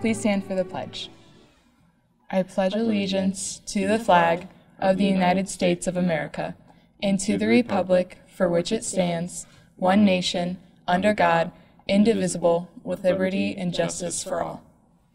Please stand for the pledge. I pledge allegiance to the flag of the United States of America and to the republic for which it stands, one nation, under God, indivisible, with liberty and justice for all.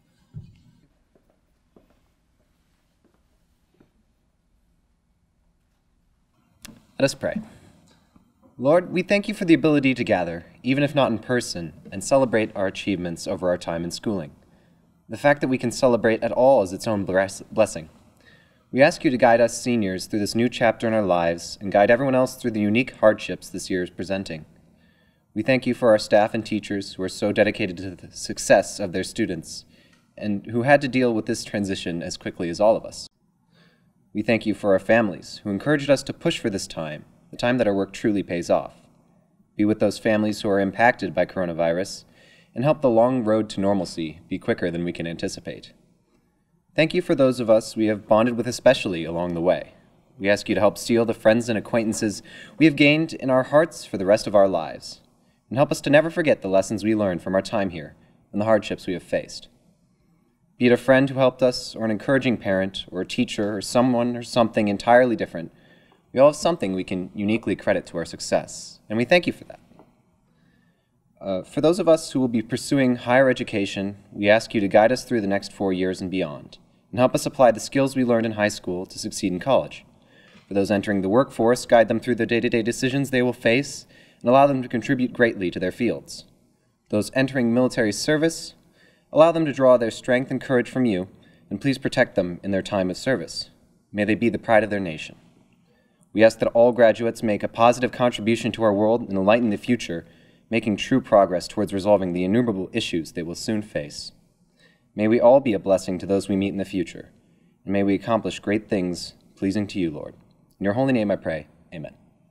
Let us pray. Lord, we thank you for the ability to gather, even if not in person, and celebrate our achievements over our time in schooling. The fact that we can celebrate at all is its own blessing. We ask you to guide us seniors through this new chapter in our lives and guide everyone else through the unique hardships this year is presenting. We thank you for our staff and teachers who are so dedicated to the success of their students and who had to deal with this transition as quickly as all of us. We thank you for our families who encouraged us to push for this time, the time that our work truly pays off. Be with those families who are impacted by coronavirus and help the long road to normalcy be quicker than we can anticipate. Thank you for those of us we have bonded with especially along the way. We ask you to help seal the friends and acquaintances we have gained in our hearts for the rest of our lives, and help us to never forget the lessons we learned from our time here and the hardships we have faced. Be it a friend who helped us, or an encouraging parent, or a teacher, or someone or something entirely different, we all have something we can uniquely credit to our success, and we thank you for that. For those of us who will be pursuing higher education, we ask you to guide us through the next 4 years and beyond, and help us apply the skills we learned in high school to succeed in college. For those entering the workforce, guide them through the day-to-day decisions they will face, and allow them to contribute greatly to their fields. Those entering military service, allow them to draw their strength and courage from you, and please protect them in their time of service. May they be the pride of their nation. We ask that all graduates make a positive contribution to our world and enlighten the future, making true progress towards resolving the innumerable issues they will soon face. May we all be a blessing to those we meet in the future, and may we accomplish great things pleasing to you, Lord. In your holy name I pray, amen.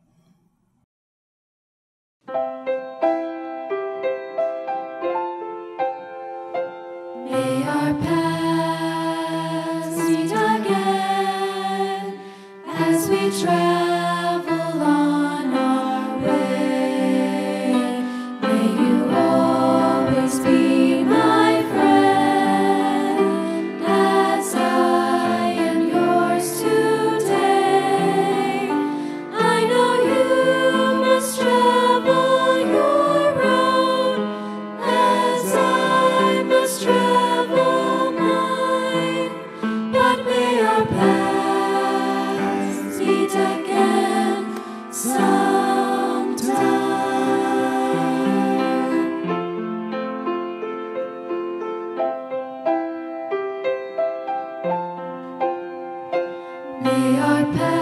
May our paths meet again as we travel on our way. May you always be my friend as I am yours today. I know you must travel your road as I must travel mine, but may our paths meet again sometime. May our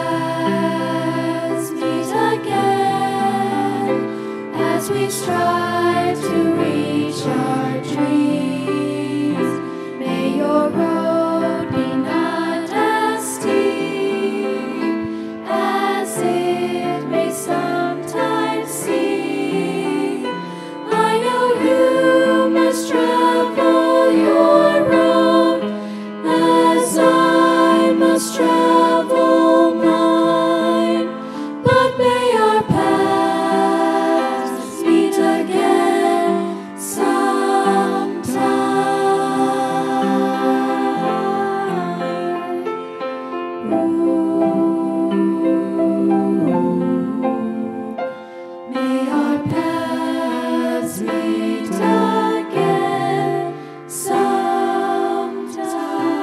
paths meet again as we strive to reach our dreams. May your road be not as steep as it may sometimes seem. I know you must travel your road as I must travel mine, but may our paths meet again sometime. May our paths meet again sometime.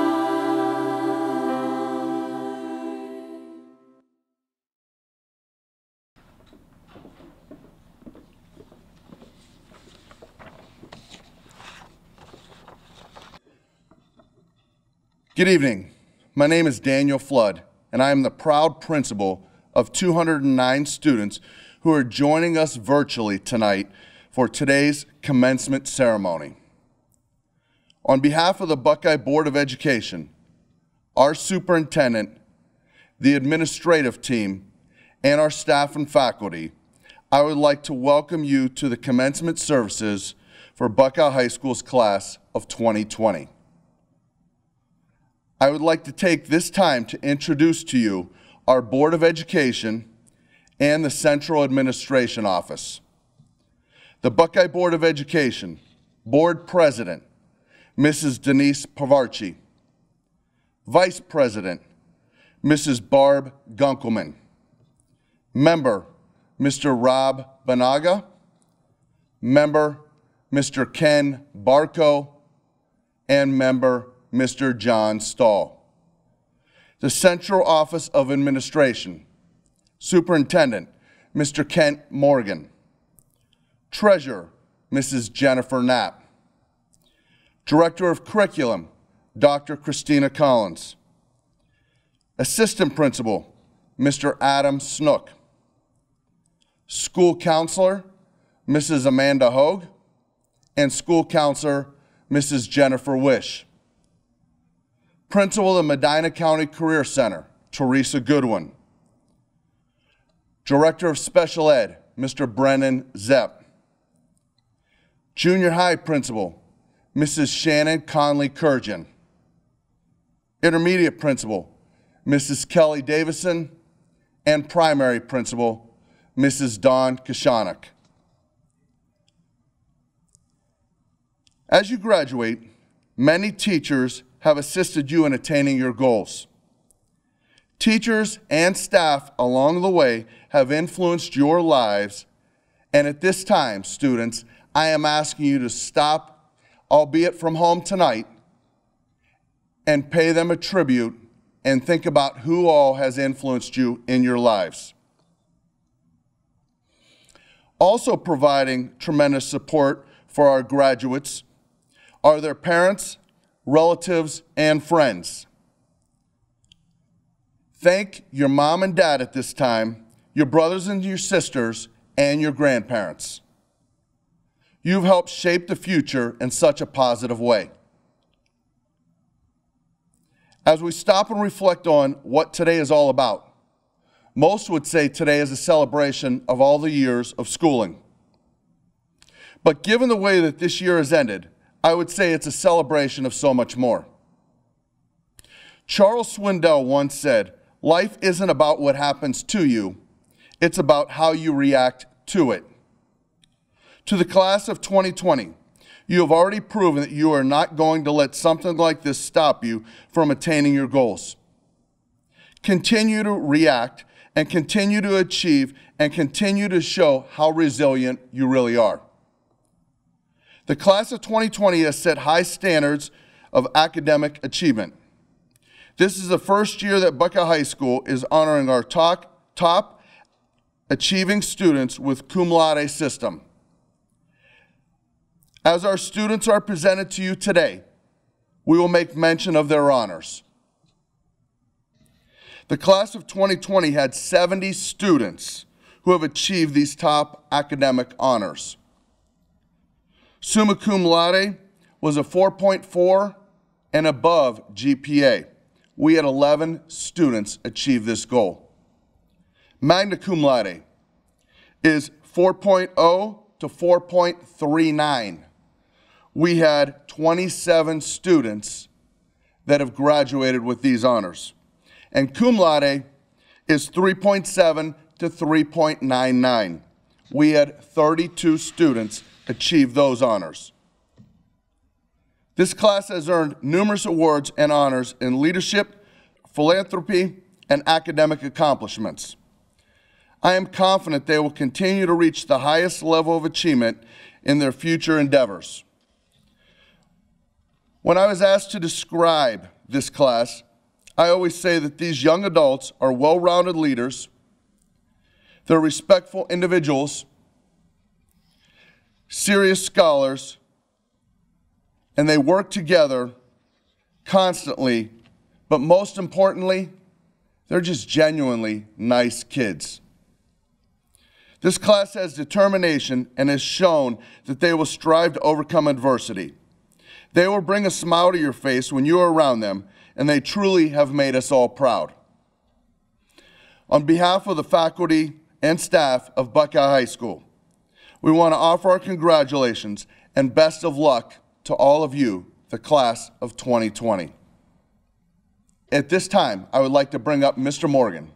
Good evening. My name is Daniel Flood, and I am the proud principal of 209 students who are joining us virtually tonight for today's commencement ceremony. On behalf of the Buckeye Board of Education, our superintendent, the administrative team, and our staff and faculty, I would like to welcome you to the commencement services for Buckeye High School's class of 2020. I would like to take this time to introduce to you our Board of Education and the Central Administration Office. The Buckeye Board of Education, Board President, Mrs. Denise Pavarchi. Vice President, Mrs. Barb Gunkelman. Member, Mr. Rob Banaga. Member, Mr. Ken Barco. And member, Mr. John Stahl. The Central Office of Administration, Superintendent, Mr. Kent Morgan. Treasurer, Mrs. Jennifer Knapp. Director of Curriculum, Dr. Christina Collins. Assistant Principal, Mr. Adam Snook. School Counselor, Mrs. Amanda Hogue. And School Counselor, Mrs. Jennifer Wish. Principal of Medina County Career Center, Teresa Goodwin. Director of Special Ed, Mr. Brennan Zepp. Junior High Principal, Mrs. Shannon Conley-Kurjan. Intermediate Principal, Mrs. Kelly Davison. And Primary Principal, Mrs. Dawn Kashanak. As you graduate, many teachers have assisted you in attaining your goals. Teachers and staff along the way have influenced your lives, and at this time, students, I am asking you to stop, albeit from home tonight, and pay them a tribute and think about who all has influenced you in your lives. Also providing tremendous support for our graduates are their parents, relatives, and friends. Thank your mom and dad at this time, your brothers and your sisters, and your grandparents. You've helped shape the future in such a positive way. As we stop and reflect on what today is all about, most would say today is a celebration of all the years of schooling. But given the way that this year has ended, I would say it's a celebration of so much more. Charles Swindoll once said, "Life isn't about what happens to you, it's about how you react to it." To the class of 2020, you have already proven that you are not going to let something like this stop you from attaining your goals. Continue to react and continue to achieve and continue to show how resilient you really are. The class of 2020 has set high standards of academic achievement. This is the first year that Buckeye High School is honoring our top achieving students with cum laude system. As our students are presented to you today, we will make mention of their honors. The class of 2020 had 70 students who have achieved these top academic honors. Summa cum laude was a 4.4 and above GPA. We had 11 students achieve this goal. Magna cum laude is 4.0 to 4.39. We had 27 students that have graduated with these honors. And cum laude is 3.7 to 3.99. We had 32 students achieve those honors. This class has earned numerous awards and honors in leadership, philanthropy, and academic accomplishments. I am confident they will continue to reach the highest level of achievement in their future endeavors. When I was asked to describe this class, I always say that these young adults are well-rounded leaders, they're respectful individuals, serious scholars, and they work together constantly, but most importantly, they're just genuinely nice kids. This class has determination and has shown that they will strive to overcome adversity. They will bring a smile to your face when you are around them, and they truly have made us all proud. On behalf of the faculty and staff of Buckeye High School, we want to offer our congratulations and best of luck to all of you, the class of 2020. At this time, I would like to bring up Mr. Morgan.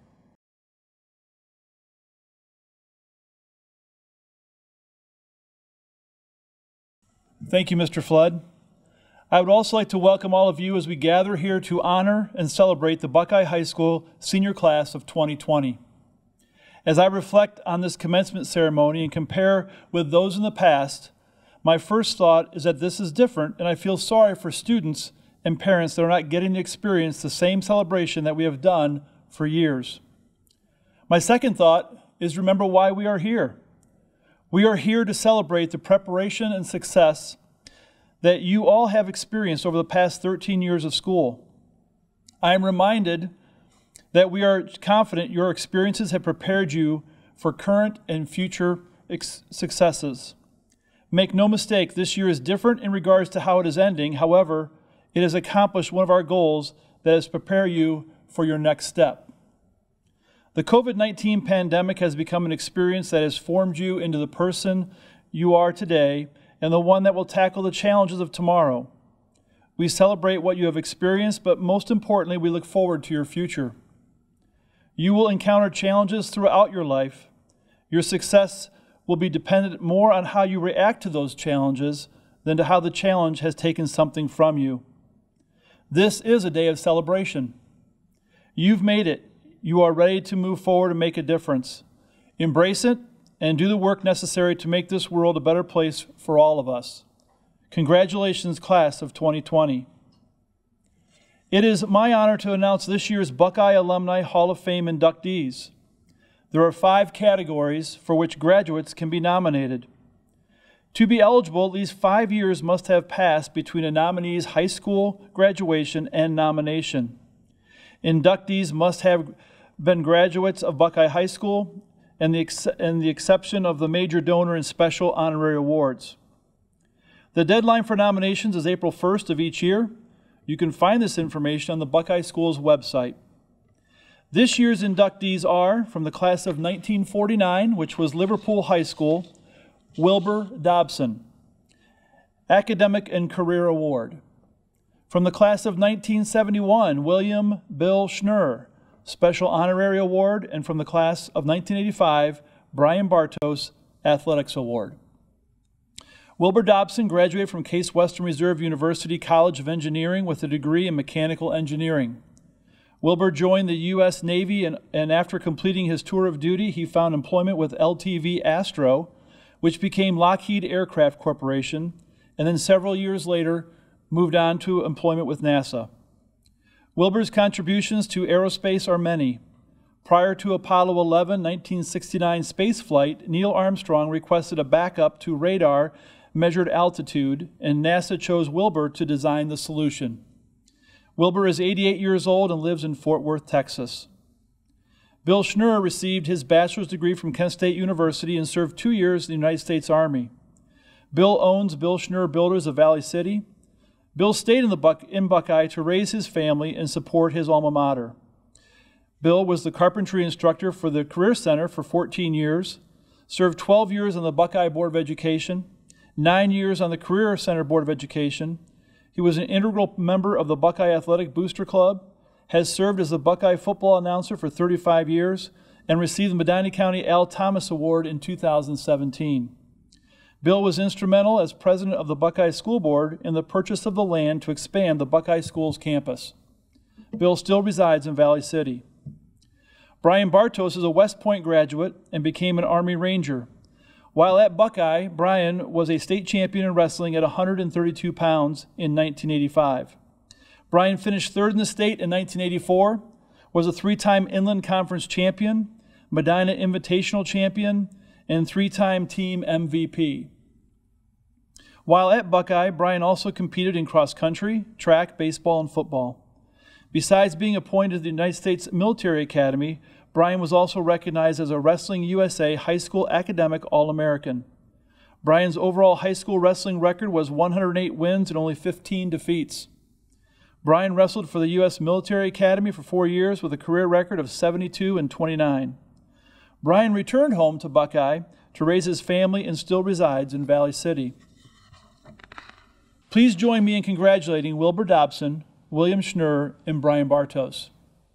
Thank you, Mr. Flood. I would also like to welcome all of you as we gather here to honor and celebrate the Buckeye High School senior class of 2020. As I reflect on this commencement ceremony and compare with those in the past, my first thought is that this is different, and I feel sorry for students and parents that are not getting to experience the same celebration that we have done for years. My second thought is remember why we are here. We are here to celebrate the preparation and success that you all have experienced over the past 13 years of school. I am reminded that we are confident your experiences have prepared you for current and future successes. Make no mistake, this year is different in regards to how it is ending. However, it has accomplished one of our goals, that is to prepare you for your next step. The COVID-19 pandemic has become an experience that has formed you into the person you are today and the one that will tackle the challenges of tomorrow. We celebrate what you have experienced, but most importantly, we look forward to your future. You will encounter challenges throughout your life. Your success will be dependent more on how you react to those challenges than to how the challenge has taken something from you. This is a day of celebration. You've made it. You are ready to move forward and make a difference. Embrace it and do the work necessary to make this world a better place for all of us. Congratulations, class of 2020. It is my honor to announce this year's Buckeye Alumni Hall of Fame inductees. There are 5 categories for which graduates can be nominated. To be eligible, at least 5 years must have passed between a nominee's high school graduation and nomination. Inductees must have been graduates of Buckeye High School and the exception of the major donor and special honorary awards. The deadline for nominations is April 1st of each year. You can find this information on the Buckeye School's website. This year's inductees are, from the class of 1949, which was Liverpool High School, Wilbur Dobson, Academic and Career Award. From the class of 1971, William Bill Schnurr, Special Honorary Award. And from the class of 1985, Brian Bartos, Athletics Award. Wilbur Dobson graduated from Case Western Reserve University College of Engineering with a degree in mechanical engineering. Wilbur joined the U.S. Navy, and after completing his tour of duty, he found employment with LTV Astro, which became Lockheed Aircraft Corporation, and then several years later moved on to employment with NASA. Wilbur's contributions to aerospace are many. Prior to Apollo 11 1969 spaceflight, Neil Armstrong requested a backup to radar measured altitude, and NASA chose Wilbur to design the solution. Wilbur is 88 years old and lives in Fort Worth, Texas. Bill Schnurr received his bachelor's degree from Kent State University and served 2 years in the United States Army. Bill owns Bill Schnurr Builders of Valley City. Bill stayed in Buckeye to raise his family and support his alma mater. Bill was the carpentry instructor for the Career Center for 14 years, served 12 years on the Buckeye Board of Education, 9 years on the Career Center Board of Education. He was an integral member of the Buckeye Athletic Booster Club, has served as the Buckeye football announcer for 35 years, and received the Medina County Al Thomas Award in 2017. Bill was instrumental as president of the Buckeye School Board in the purchase of the land to expand the Buckeye Schools campus. Bill still resides in Valley City. Brian Bartos is a West Point graduate and became an Army Ranger. While at Buckeye, Brian was a state champion in wrestling at 132 pounds in 1985. Brian finished third in the state in 1984, was a 3-time Inland Conference champion, Medina Invitational champion, and 3-time team MVP. While at Buckeye, Brian also competed in cross country, track, baseball, and football. Besides being appointed to the United States Military Academy, Brian was also recognized as a Wrestling USA High School Academic All-American. Brian's overall high school wrestling record was 108 wins and only 15 defeats. Brian wrestled for the U.S. Military Academy for 4 years with a career record of 72 and 29. Brian returned home to Buckeye to raise his family and still resides in Valley City. Please join me in congratulating Wilbur Dobson, William Schnurr, and Brian Bartos.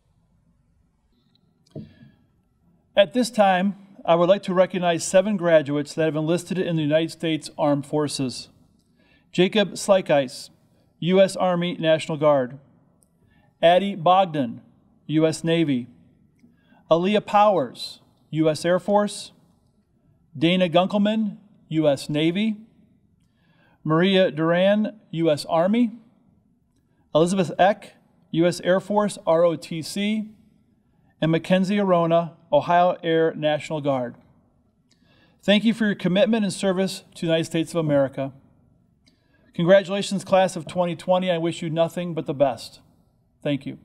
At this time, I would like to recognize 7 graduates that have enlisted in the United States Armed Forces. Jacob Slykeis, U.S. Army National Guard. Addie Bogdan, U.S. Navy. Aaliyah Powers, U.S. Air Force. Dana Gunkelman, U.S. Navy. Maria Duran, U.S. Army. Elizabeth Eck, U.S. Air Force, ROTC. And Mackenzie Arona, Ohio Air National Guard. Thank you for your commitment and service to the United States of America. Congratulations, class of 2020. I wish you nothing but the best. Thank you.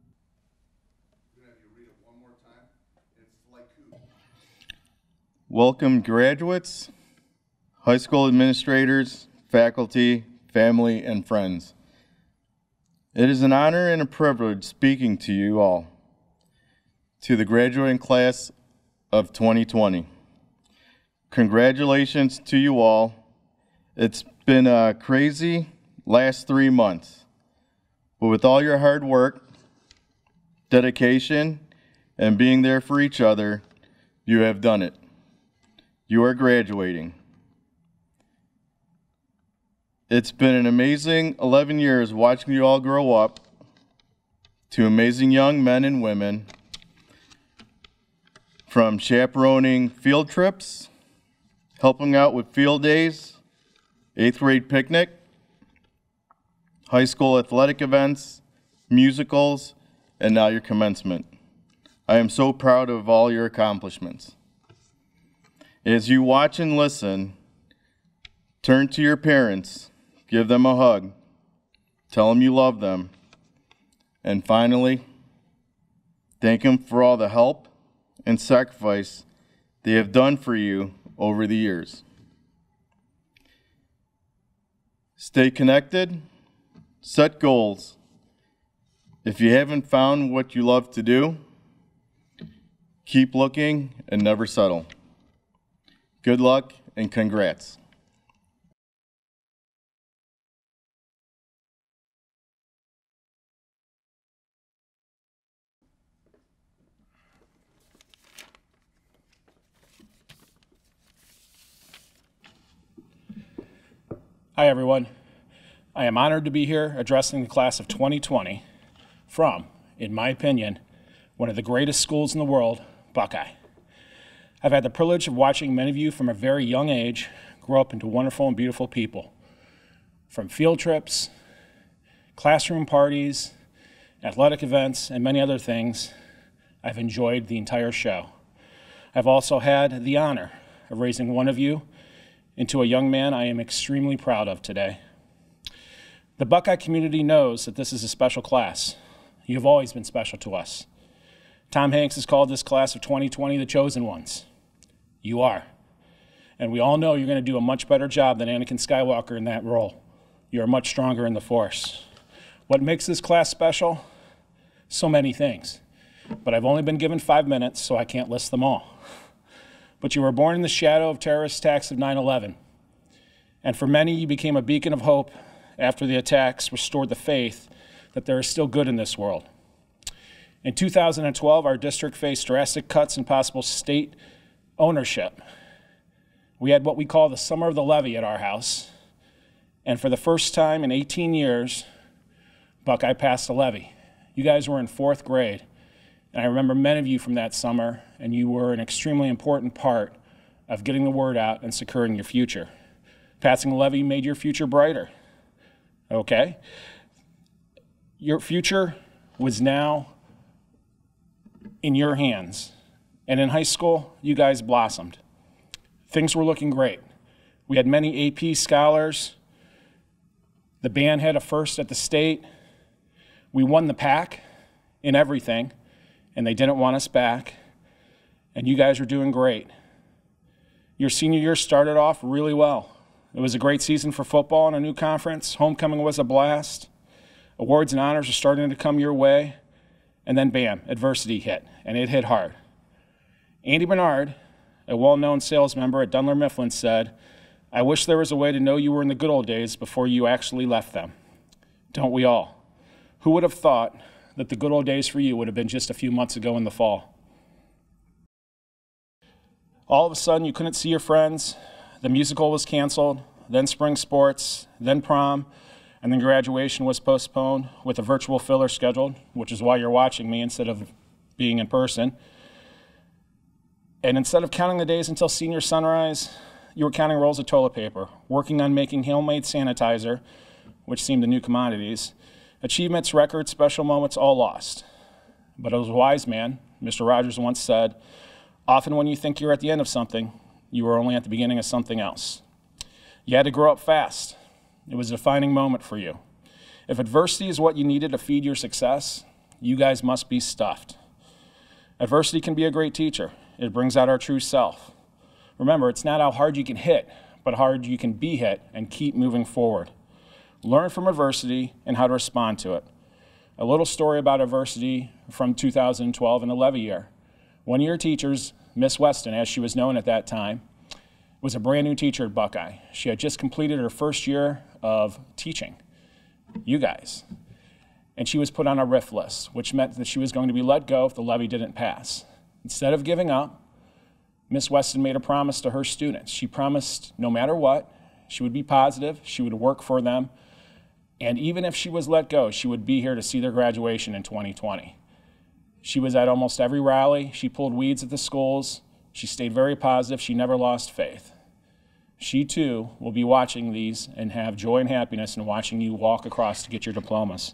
Welcome, graduates, high school administrators, faculty, family, and friends. It is an honor and a privilege speaking to you all, to the graduating class of 2020. Congratulations to you all. It's been a crazy last 3 months, but with all your hard work, dedication, and being there for each other, you have done it. You are graduating. It's been an amazing 11 years watching you all grow up to amazing young men and women, from chaperoning field trips, helping out with field days, 8th grade picnic, high school athletic events, musicals, and now your commencement. I am so proud of all your accomplishments. As you watch and listen, turn to your parents, give them a hug, tell them you love them, and finally, thank them for all the help and sacrifice they have done for you over the years. Stay connected, set goals. If you haven't found what you love to do, keep looking and never settle. Good luck and congrats. Hi, everyone. I am honored to be here addressing the class of 2020 from, in my opinion, one of the greatest schools in the world, Buckeye. I've had the privilege of watching many of you from a very young age grow up into wonderful and beautiful people. From field trips, classroom parties, athletic events, and many other things, I've enjoyed the entire show. I've also had the honor of raising one of you into a young man I am extremely proud of today. The Buckeye community knows that this is a special class. You have always been special to us. Tom Hanks has called this class of 2020 the chosen ones. You are. And we all know you're going to do a much better job than Anakin Skywalker in that role. You're much stronger in the Force. What makes this class special? So many things. But I've only been given 5 minutes, so I can't list them all. But you were born in the shadow of terrorist attacks of 9/11. And for many, you became a beacon of hope after the attacks restored the faith that there is still good in this world. In 2012, our district faced drastic cuts in possible state ownership. We had what we call the Summer of the Levee at our house. And for the first time in 18 years, Buckeye passed a levy. You guys were in 4th grade. And I remember many of you from that summer, and you were an extremely important part of getting the word out and securing your future. Passing a levy made your future brighter, okay? Your future was now in your hands. And in high school, you guys blossomed. Things were looking great. We had many AP scholars. The band had a first at the state. We won the pack in everything, and they didn't want us back. And you guys were doing great. Your senior year started off really well. It was a great season for football and a new conference. Homecoming was a blast. Awards and honors are starting to come your way. And then bam, adversity hit, and it hit hard. Andy Bernard, a well-known sales member at Dunler Mifflin, said, "I wish there was a way to know you were in the good old days before you actually left them." Don't we all? Who would have thought that the good old days for you would have been just a few months ago in the fall? All of a sudden, you couldn't see your friends. The musical was canceled, then spring sports, then prom, And then graduation was postponed with a virtual filler scheduled, which is why you're watching me instead of being in person. And instead of counting the days until senior sunrise, you were counting rolls of toilet paper, working on making homemade sanitizer, which seemed the new commodities. Achievements, records, special moments, all lost. But as a wise man, Mr. Rogers once said, often when you think you're at the end of something, you are only at the beginning of something else. You had to grow up fast. It was a defining moment for you. If adversity is what you needed to feed your success, you guys must be stuffed. Adversity can be a great teacher. It brings out our true self. Remember, it's not how hard you can hit, but how hard you can be hit and keep moving forward. Learn from adversity and how to respond to it. A little story about adversity from 2012 in the levy year. One of your teachers, Miss Weston, as she was known at that time, was a brand new teacher at Buckeye. She had just completed her first year of teaching you guys. And she was put on a RIF list, which meant that she was going to be let go if the levy didn't pass. Instead of giving up, Miss Weston made a promise to her students. She promised no matter what, she would be positive, she would work for them, and even if she was let go, she would be here to see their graduation in 2020. She was at almost every rally, she pulled weeds at the schools, she stayed very positive, she never lost faith. She too will be watching these and have joy and happiness in watching you walk across to get your diplomas.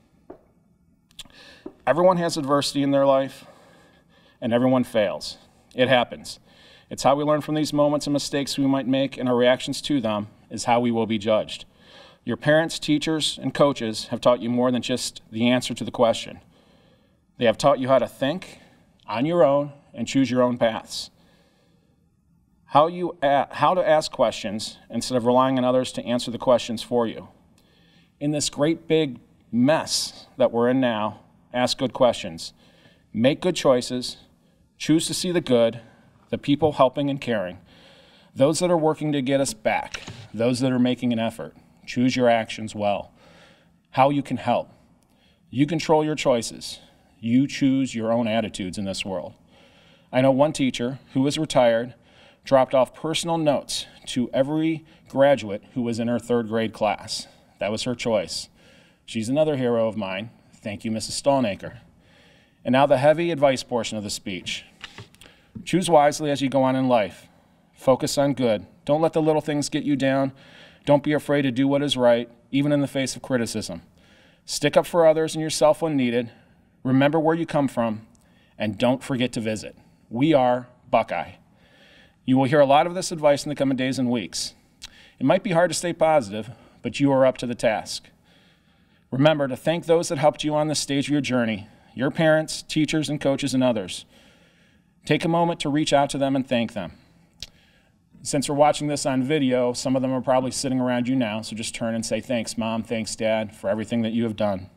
Everyone has adversity in their life, and everyone fails. It happens. It's how we learn from these moments and mistakes we might make, and our reactions to them is how we will be judged. Your parents, teachers, and coaches have taught you more than just the answer to the question. They have taught you how to think on your own and choose your own paths. How to ask questions instead of relying on others to answer the questions for you. In this great big mess that we're in now, ask good questions. Make good choices. Choose to see the good, the people helping and caring, those that are working to get us back, those that are making an effort. Choose your actions well. How you can help. You control your choices. You choose your own attitudes in this world. I know one teacher who was retired dropped off personal notes to every graduate who was in her third grade class. That was her choice. She's another hero of mine. Thank you, Mrs. Stallnaker. And now the heavy advice portion of the speech. Choose wisely as you go on in life. Focus on good. Don't let the little things get you down. Don't be afraid to do what is right, even in the face of criticism. Stick up for others and yourself when needed. Remember where you come from, and don't forget to visit. We are Buckeye. You will hear a lot of this advice in the coming days and weeks. It might be hard to stay positive, but you are up to the task. Remember to thank those that helped you on this stage of your journey, your parents, teachers, and coaches, and others. Take a moment to reach out to them and thank them. Since we're watching this on video, some of them are probably sitting around you now, so just turn and say thanks, Mom, thanks, Dad, for everything that you have done.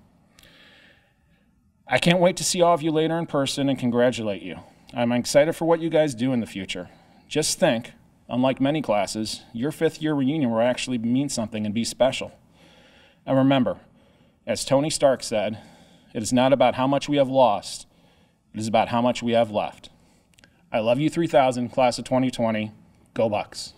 I can't wait to see all of you later in person and congratulate you. I'm excited for what you guys do in the future. Just think, unlike many classes, your fifth year reunion will actually mean something and be special. And remember, as Tony Stark said, it is not about how much we have lost, it is about how much we have left. I love you 3000, class of 2020. Go Bucks.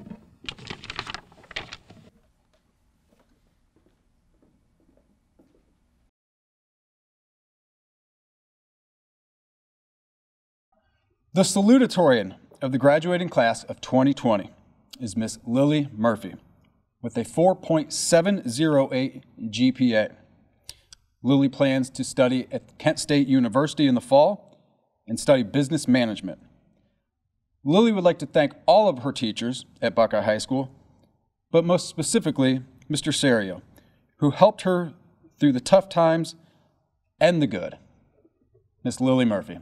The salutatorian of the graduating class of 2020 is Miss Lily Murphy with a 4.708 GPA. Lily plans to study at Kent State University in the fall and study business management. Lily would like to thank all of her teachers at Buckeye High School, but most specifically, Mr. Serio, who helped her through the tough times and the good. Miss Lily Murphy.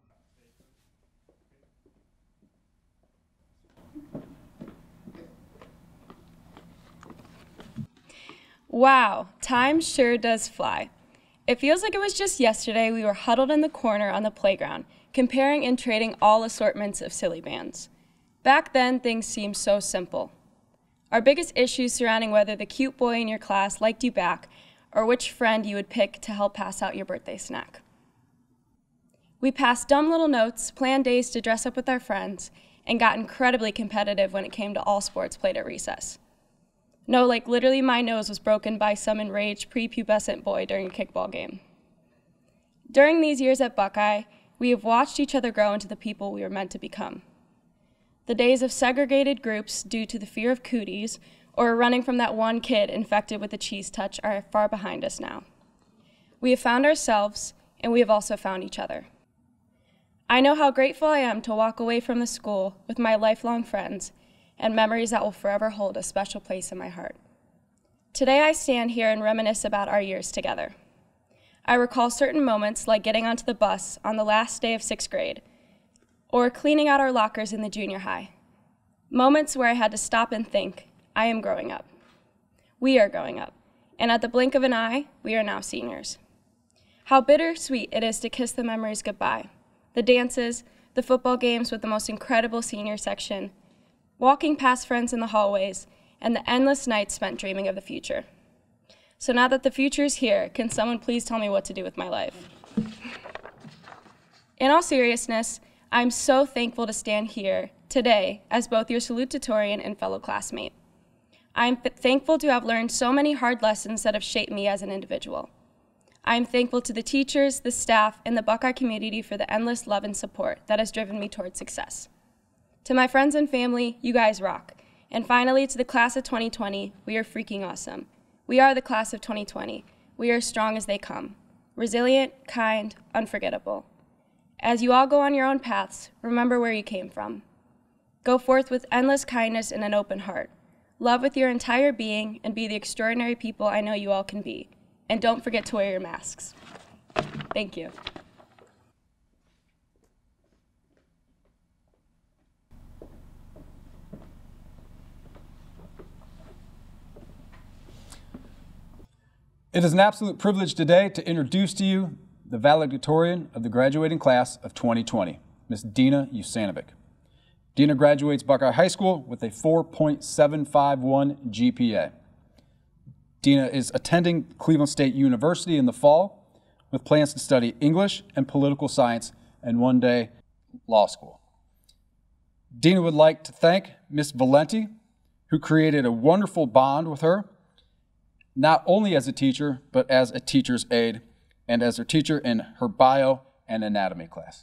Wow, time sure does fly. It feels like it was just yesterday we were huddled in the corner on the playground, comparing and trading all assortments of silly bands. Back then, things seemed so simple. Our biggest issues surrounding whether the cute boy in your class liked you back or which friend you would pick to help pass out your birthday snack. We passed dumb little notes, planned days to dress up with our friends, and got incredibly competitive when it came to all sports played at recess. No, like literally my nose was broken by some enraged prepubescent boy during a kickball game. During these years at Buckeye, we have watched each other grow into the people we were meant to become. The days of segregated groups due to the fear of cooties or running from that one kid infected with the cheese touch are far behind us now. We have found ourselves, and we have also found each other. I know how grateful I am to walk away from the school with my lifelong friends and memories that will forever hold a special place in my heart. Today I stand here and reminisce about our years together. I recall certain moments like getting onto the bus on the last day of 6th grade, or cleaning out our lockers in the junior high. Moments where I had to stop and think, I am growing up. We are growing up, and at the blink of an eye, we are now seniors. How bittersweet it is to kiss the memories goodbye. The dances, the football games with the most incredible senior section, walking past friends in the hallways, and the endless nights spent dreaming of the future. So now that the future is here, can someone please tell me what to do with my life? In all seriousness, I'm so thankful to stand here today as both your salutatorian and fellow classmate. I'm thankful to have learned so many hard lessons that have shaped me as an individual. I'm thankful to the teachers, the staff, and the Buckeye community for the endless love and support that has driven me towards success. To my friends and family, you guys rock. And finally, to the class of 2020, we are freaking awesome. We are the class of 2020. We are as strong as they come. Resilient, kind, unforgettable. As you all go on your own paths, remember where you came from. Go forth with endless kindness and an open heart. Love with your entire being and be the extraordinary people I know you all can be. And don't forget to wear your masks. Thank you. It is an absolute privilege today to introduce to you the valedictorian of the graduating class of 2020, Ms. Dina Usanovic. Dina graduates Buckeye High School with a 4.751 GPA. Dina is attending Cleveland State University in the fall with plans to study English and political science and one day law school. Dina would like to thank Ms. Valenti, who created a wonderful bond with her, not only as a teacher, but as a teacher's aide and as her teacher in her bio and anatomy class.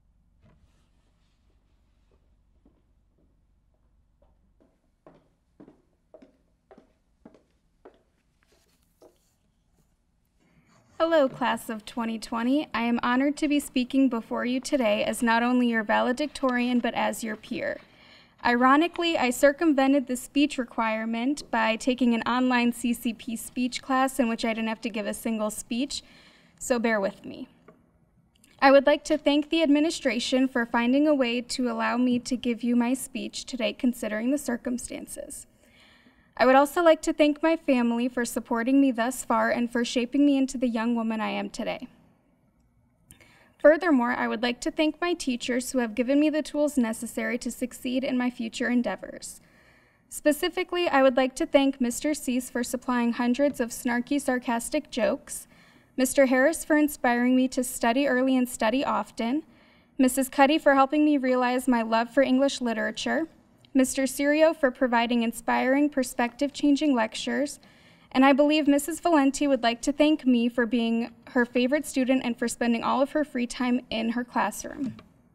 Hello, class of 2020. I am honored to be speaking before you today as not only your valedictorian, but as your peer. Ironically, I circumvented the speech requirement by taking an online CCP speech class in which I didn't have to give a single speech, so bear with me. I would like to thank the administration for finding a way to allow me to give you my speech today considering the circumstances. I would also like to thank my family for supporting me thus far and for shaping me into the young woman I am today. Furthermore, I would like to thank my teachers who have given me the tools necessary to succeed in my future endeavors. Specifically, I would like to thank Mr. Cease for supplying hundreds of snarky, sarcastic jokes, Mr. Harris for inspiring me to study early and study often, Mrs. Cuddy for helping me realize my love for English literature, Mr. Serio for providing inspiring, perspective-changing lectures, and I believe Mrs. Valenti would like to thank me for being her favorite student and for spending all of her free time in her classroom.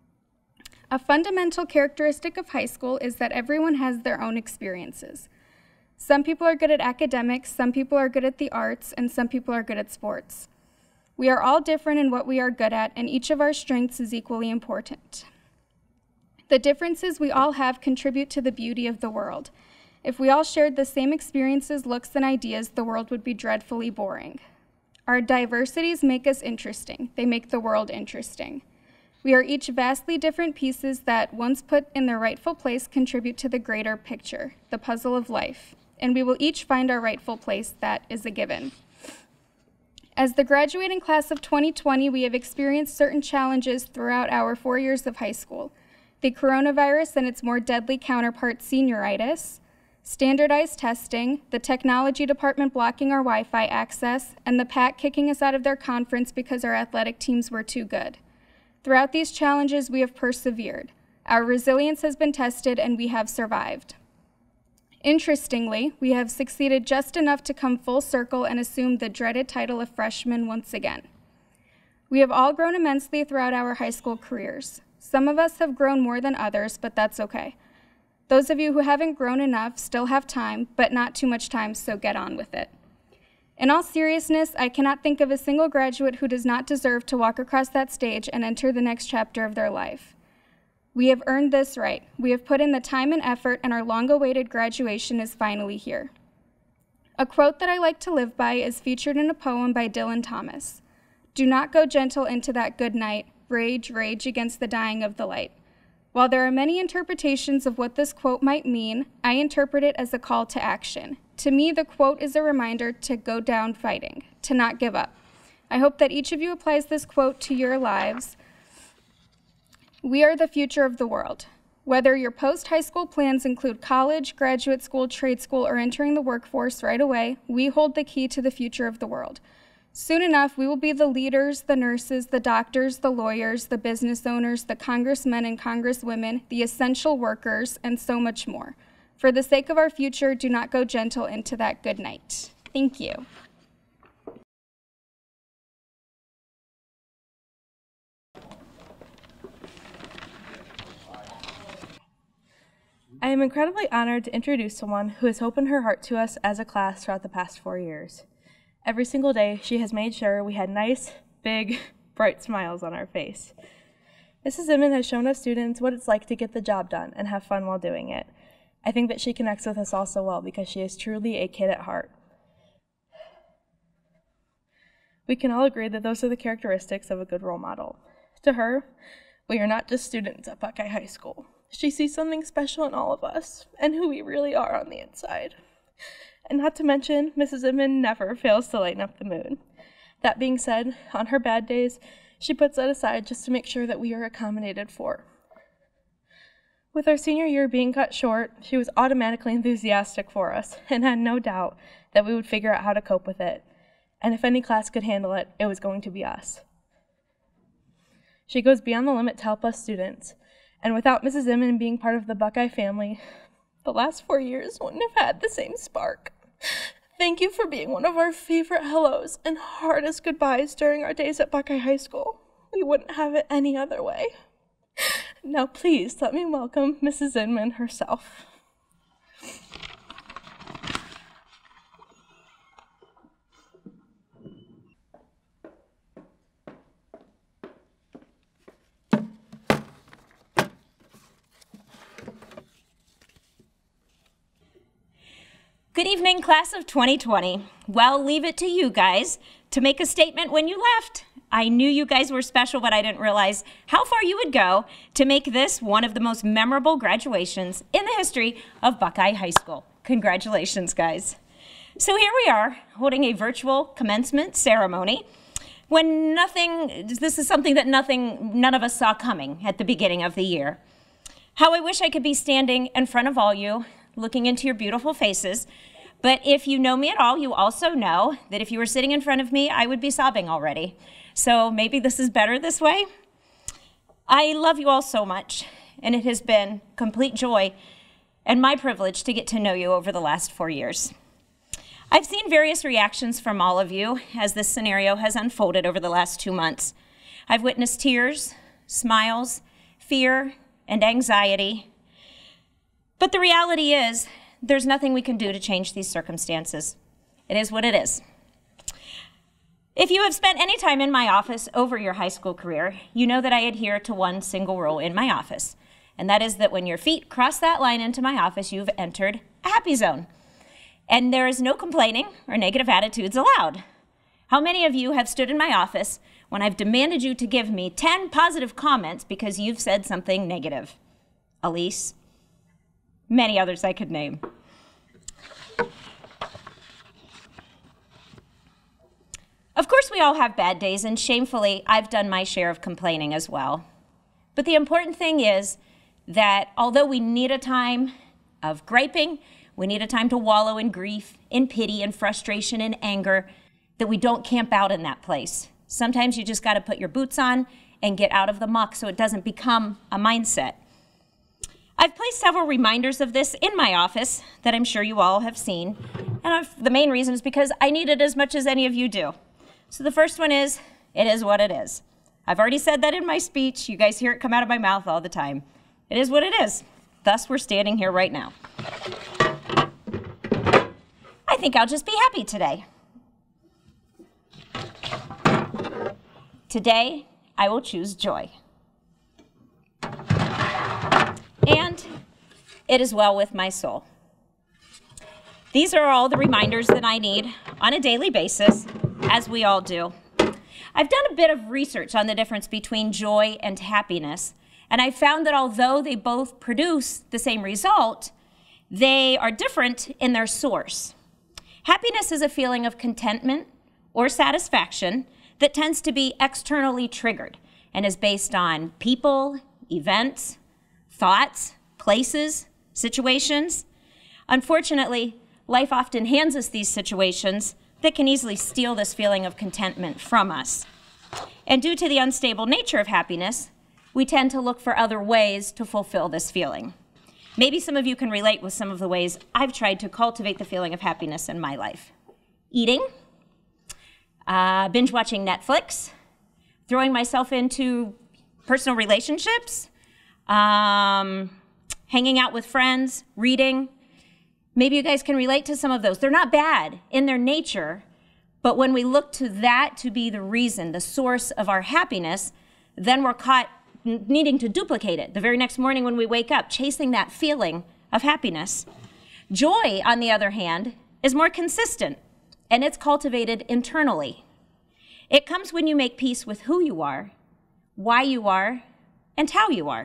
A fundamental characteristic of high school is that everyone has their own experiences. Some people are good at academics, some people are good at the arts, and some people are good at sports. We are all different in what we are good at, and each of our strengths is equally important. The differences we all have contribute to the beauty of the world. If we all shared the same experiences, looks, and ideas, the world would be dreadfully boring. Our diversities make us interesting. They make the world interesting. We are each vastly different pieces that, once put in their rightful place, contribute to the greater picture, the puzzle of life. And we will each find our rightful place. That is a given. As the graduating class of 2020, we have experienced certain challenges throughout our 4 years of high school. The coronavirus and its more deadly counterpart, senioritis, standardized testing, the technology department blocking our Wi-Fi access, and the PAC kicking us out of their conference because our athletic teams were too good. Throughout these challenges, we have persevered. Our resilience has been tested, and we have survived. Interestingly, we have succeeded just enough to come full circle and assume the dreaded title of freshman once again. We have all grown immensely throughout our high school careers. Some of us have grown more than others, but that's okay. Those of you who haven't grown enough still have time, but not too much time, so get on with it. In all seriousness, I cannot think of a single graduate who does not deserve to walk across that stage and enter the next chapter of their life. We have earned this right. We have put in the time and effort, and our long-awaited graduation is finally here. A quote that I like to live by is featured in a poem by Dylan Thomas. "Do not go gentle into that good night. Rage, rage against the dying of the light." While there are many interpretations of what this quote might mean, I interpret it as a call to action. To me, the quote is a reminder to go down fighting, to not give up. I hope that each of you applies this quote to your lives. We are the future of the world. Whether your post-high school plans include college, graduate school, trade school, or entering the workforce right away, we hold the key to the future of the world. Soon enough, we will be the leaders, the nurses, the doctors, the lawyers, the business owners, the congressmen and congresswomen, the essential workers, and so much more. For the sake of our future, do not go gentle into that good night. Thank you. I am incredibly honored to introduce someone who has opened her heart to us as a class throughout the past 4 years. Every single day, she has made sure we had nice, big, bright smiles on our face. Mrs. Inman has shown us students what it's like to get the job done and have fun while doing it. I think that she connects with us all so well because she is truly a kid at heart. We can all agree that those are the characteristics of a good role model. To her, we are not just students at Buckeye High School. She sees something special in all of us and who we really are on the inside. And not to mention, Mrs. Inman never fails to lighten up the mood. That being said, on her bad days, she puts that aside just to make sure that we are accommodated for. With our senior year being cut short, she was automatically enthusiastic for us and had no doubt that we would figure out how to cope with it. And if any class could handle it, it was going to be us. She goes beyond the limit to help us students. And without Mrs. Inman being part of the Buckeye family, the last 4 years wouldn't have had the same spark. Thank you for being one of our favorite hellos and hardest goodbyes during our days at Buckeye High School. We wouldn't have it any other way. Now please let me welcome Mrs. Inman herself. Good evening, class of 2020. Well, leave it to you guys to make a statement when you left. I knew you guys were special, but I didn't realize how far you would go to make this one of the most memorable graduations in the history of Buckeye High School. Congratulations, guys. So here we are, holding a virtual commencement ceremony when this is something that none of us saw coming at the beginning of the year. How I wish I could be standing in front of all you, looking into your beautiful faces. But if you know me at all, you also know that if you were sitting in front of me, I would be sobbing already. So maybe this is better this way. I love you all so much, and it has been complete joy and my privilege to get to know you over the last 4 years. I've seen various reactions from all of you as this scenario has unfolded over the last 2 months. I've witnessed tears, smiles, fear, and anxiety. But the reality is, there's nothing we can do to change these circumstances. It is what it is. If you have spent any time in my office over your high school career, you know that I adhere to one single rule in my office, and that is that when your feet cross that line into my office, you've entered a happy zone. And there is no complaining or negative attitudes allowed. How many of you have stood in my office when I've demanded you to give me 10 positive comments because you've said something negative? Elise? Many others I could name. Of course, we all have bad days, and shamefully, I've done my share of complaining as well. But the important thing is that although we need a time of griping, we need a time to wallow in grief, in pity, in frustration, in anger, that we don't camp out in that place. Sometimes you just got to put your boots on and get out of the muck so it doesn't become a mindset. I've placed several reminders of this in my office that I'm sure you all have seen. And the main reason is because I need it as much as any of you do. So the first one is, it is what it is. I've already said that in my speech. You guys hear it come out of my mouth all the time. It is what it is. Thus, we're standing here right now. I think I'll just be happy today. Today, I will choose joy. And it is well with my soul. These are all the reminders that I need on a daily basis, as we all do. I've done a bit of research on the difference between joy and happiness, and I found that although they both produce the same result, they are different in their source. Happiness is a feeling of contentment or satisfaction that tends to be externally triggered and is based on people, events, thoughts, places, situations. Unfortunately, life often hands us these situations that can easily steal this feeling of contentment from us. And due to the unstable nature of happiness, we tend to look for other ways to fulfill this feeling. Maybe some of you can relate with some of the ways I've tried to cultivate the feeling of happiness in my life. Eating, binge watching Netflix, throwing myself into personal relationships, hanging out with friends, reading. Maybe you guys can relate to some of those. They're not bad in their nature, but when we look to that to be the reason, the source of our happiness, then we're caught needing to duplicate it the very next morning when we wake up, chasing that feeling of happiness. Joy, on the other hand, is more consistent, and it's cultivated internally. It comes when you make peace with who you are, why you are, and how you are.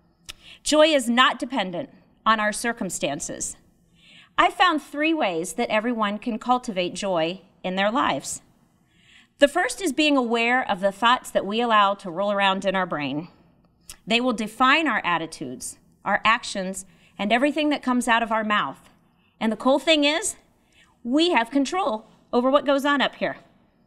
Joy is not dependent on our circumstances. I found 3 ways that everyone can cultivate joy in their lives. The first is being aware of the thoughts that we allow to roll around in our brain. They will define our attitudes, our actions, and everything that comes out of our mouth. And the cool thing is, we have control over what goes on up here.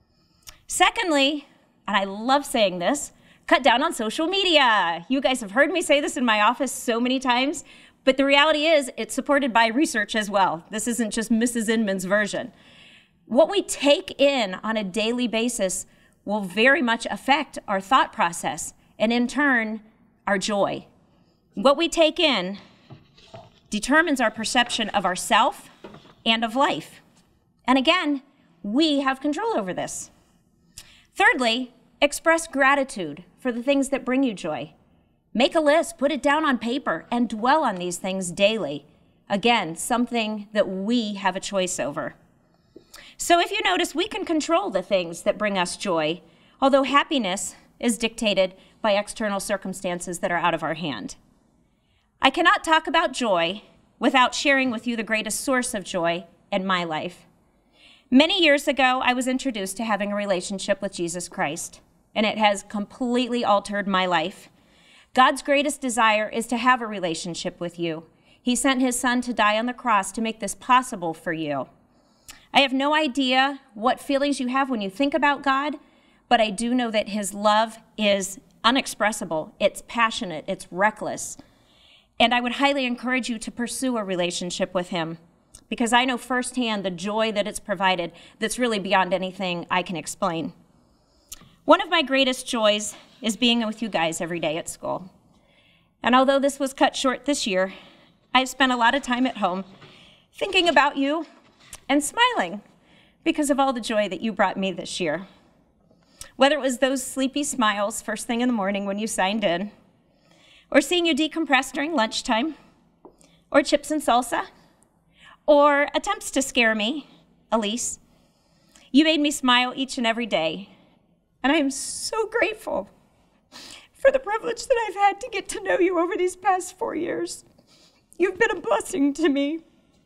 Secondly, and I love saying this, cut down on social media. You guys have heard me say this in my office so many times, but the reality is it's supported by research as well. This isn't just Mrs. Inman's version. What we take in on a daily basis will very much affect our thought process and in turn, our joy. What we take in determines our perception of ourself and of life. And again, we have control over this. Thirdly, express gratitude for the things that bring you joy. Make a list, put it down on paper, and dwell on these things daily. Again, something that we have a choice over. So if you notice, we can control the things that bring us joy, although happiness is dictated by external circumstances that are out of our hand. I cannot talk about joy without sharing with you the greatest source of joy in my life. Many years ago, I was introduced to having a relationship with Jesus Christ, and it has completely altered my life. God's greatest desire is to have a relationship with you. He sent his son to die on the cross to make this possible for you. I have no idea what feelings you have when you think about God, but I do know that his love is unexpressible. It's passionate. It's reckless. And I would highly encourage you to pursue a relationship with him because I know firsthand the joy that it's provided that's really beyond anything I can explain. One of my greatest joys is being with you guys every day at school. And although this was cut short this year, I've spent a lot of time at home thinking about you and smiling because of all the joy that you brought me this year. Whether it was those sleepy smiles first thing in the morning when you signed in, or seeing you decompress during lunchtime, or chips and salsa, or attempts to scare me, Elise. You made me smile each and every day, and I am so grateful for the privilege that I've had to get to know you over these past 4 years. You've been a blessing to me.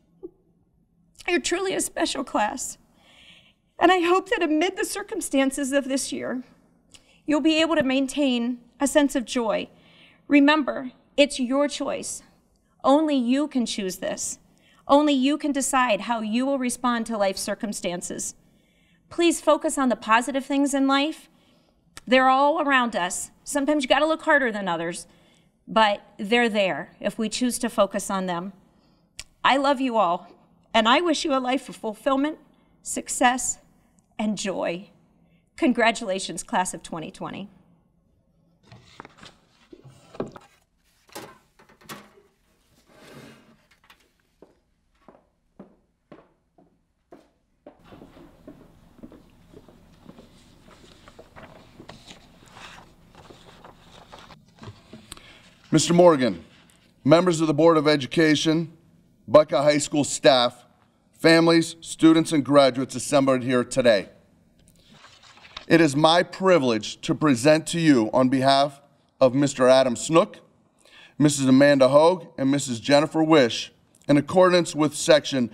You're truly a special class, and I hope that amid the circumstances of this year, you'll be able to maintain a sense of joy. Remember, it's your choice. Only you can choose this. Only you can decide how you will respond to life's circumstances. Please focus on the positive things in life. They're all around us. Sometimes you gotta look harder than others, but they're there if we choose to focus on them. I love you all, and I wish you a life of fulfillment, success, and joy. Congratulations, class of 2020. Mr. Morgan, members of the Board of Education, Buckeye High School staff, families, students, and graduates assembled here today. It is my privilege to present to you on behalf of Mr. Adam Snook, Mrs. Amanda Hogue, and Mrs. Jennifer Wish, in accordance with Section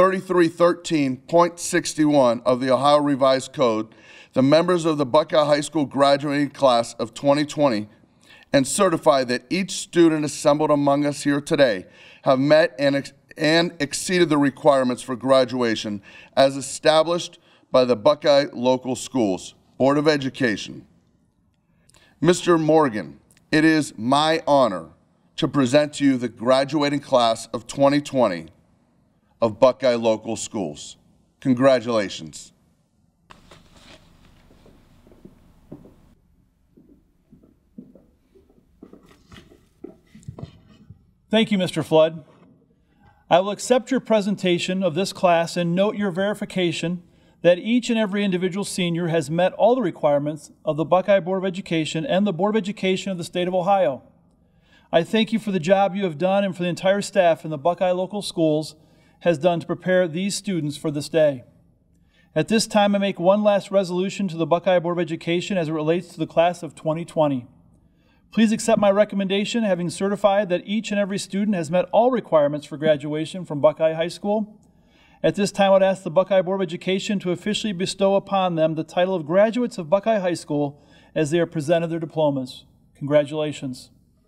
3313.61 of the Ohio Revised Code, the members of the Buckeye High School graduating class of 2020, and certify that each student assembled among us here today have met and exceeded the requirements for graduation as established by the Buckeye Local Schools Board of Education. Mr. Morgan, it is my honor to present to you the graduating class of 2020 of Buckeye Local Schools. Congratulations. Thank you, Mr. Flood. I will accept your presentation of this class and note your verification that each and every individual senior has met all the requirements of the Buckeye Board of Education and the Board of Education of the State of Ohio. I thank you for the job you have done and for the entire staff in the Buckeye Local Schools has done to prepare these students for this day. At this time, I make one last resolution to the Buckeye Board of Education as it relates to the class of 2020. Please accept my recommendation, having certified that each and every student has met all requirements for graduation from Buckeye High School. At this time, I would ask the Buckeye Board of Education to officially bestow upon them the title of graduates of Buckeye High School as they are presented their diplomas. Congratulations.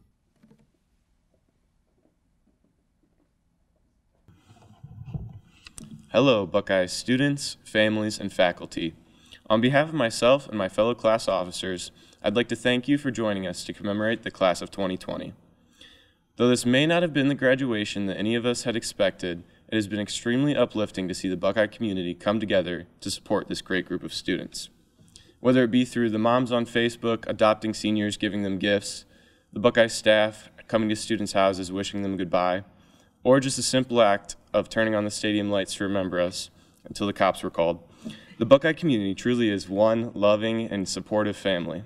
Hello, Buckeye students, families, and faculty. On behalf of myself and my fellow class officers, I'd like to thank you for joining us to commemorate the class of 2020. Though this may not have been the graduation that any of us had expected, it has been extremely uplifting to see the Buckeye community come together to support this great group of students. Whether it be through the moms on Facebook adopting seniors, giving them gifts, the Buckeye staff coming to students' houses wishing them goodbye, or just a simple act of turning on the stadium lights to remember us until the cops were called, the Buckeye community truly is one loving and supportive family.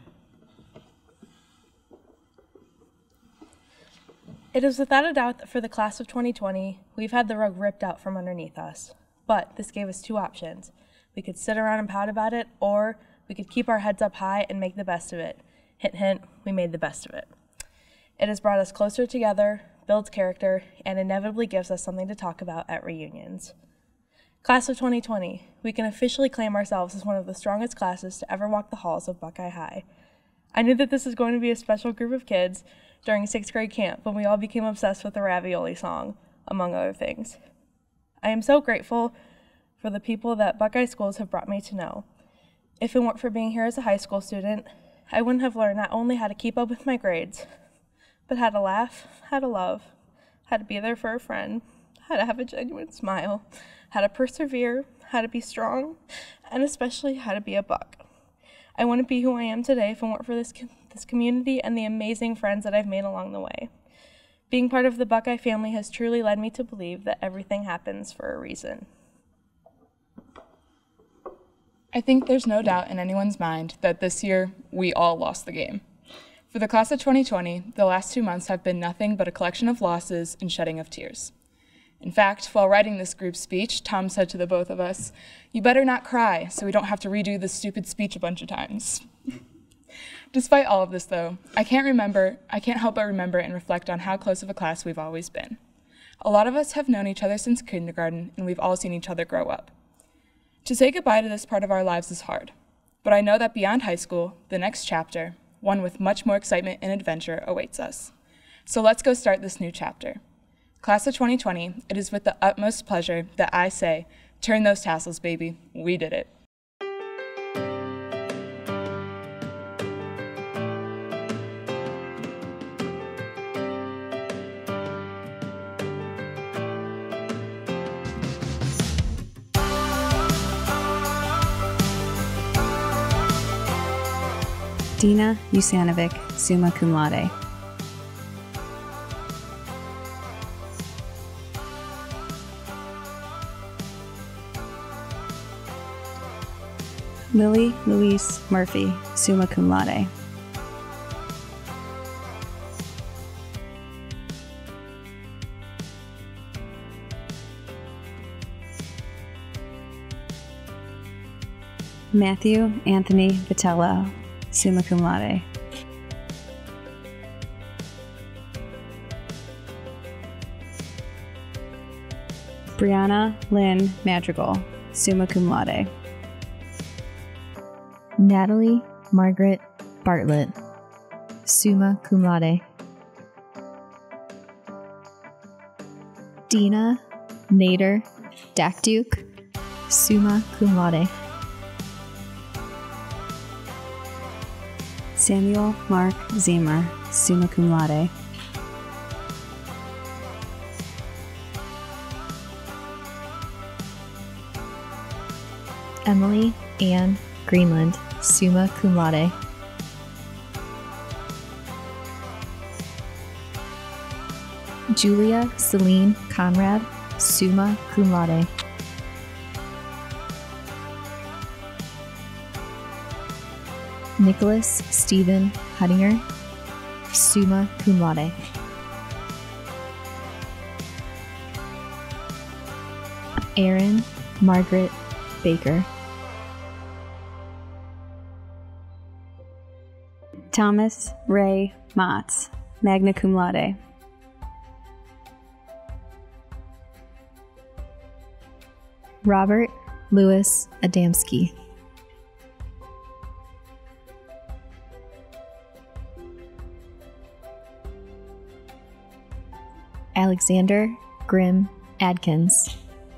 It is without a doubt that for the class of 2020, we've had the rug ripped out from underneath us. But this gave us two options. We could sit around and pout about it, or we could keep our heads up high and make the best of it. Hint, hint, we made the best of it. It has brought us closer together, builds character, and inevitably gives us something to talk about at reunions. Class of 2020, we can officially claim ourselves as one of the strongest classes to ever walk the halls of Buckeye High. I knew that this was going to be a special group of kids during 6th grade camp when we all became obsessed with the Ravioli song, among other things. I am so grateful for the people that Buckeye schools have brought me to know. If it weren't for being here as a high school student, I wouldn't have learned not only how to keep up with my grades, but how to laugh, how to love, how to be there for a friend, how to have a genuine smile, how to persevere, how to be strong, and especially how to be a buck. I wouldn't be who I am today if it weren't for this community and the amazing friends that I've made along the way. Being part of the Buckeye family has truly led me to believe that everything happens for a reason. I think there's no doubt in anyone's mind that this year we all lost the game. For the class of 2020, the last 2 months have been nothing but a collection of losses and shedding of tears. In fact, while writing this group speech, Tom said to the both of us, "You better not cry so we don't have to redo this stupid speech a bunch of times." Despite all of this, though, I can't help but remember and reflect on how close of a class we've always been. A lot of us have known each other since kindergarten, and we've all seen each other grow up. To say goodbye to this part of our lives is hard, but I know that beyond high school, the next chapter, one with much more excitement and adventure, awaits us. So let's go start this new chapter. Class of 2020, it is with the utmost pleasure that I say, turn those tassels, baby. We did it. Dina Usanovic, summa cum laude. Lily Louise Murphy, summa cum laude. Matthew Anthony Vitello, summa cum laude. Brianna Lynn Madrigal, summa cum laude. Natalie Margaret Bartlett, summa cum laude. Dina Nader Dakduke, summa cum laude. Samuel Mark Zemer, summa cum laude. Emily Ann Greenland, summa cum laude. Julia Celine Conrad, summa cum laude. Nicholas Stephen Huttinger, summa cum laude. Erin Margaret Baker. Thomas Ray Motts, magna cum laude. Robert Louis Adamski. Alexander Grimm Adkins.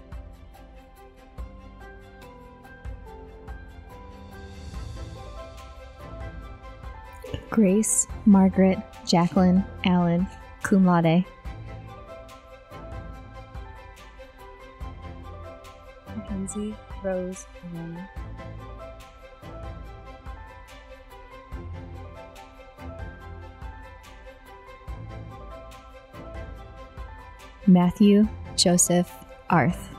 Grace Margaret Jacqueline Allen, cum laude. Mackenzie Rose Allen. Matthew Joseph Arth.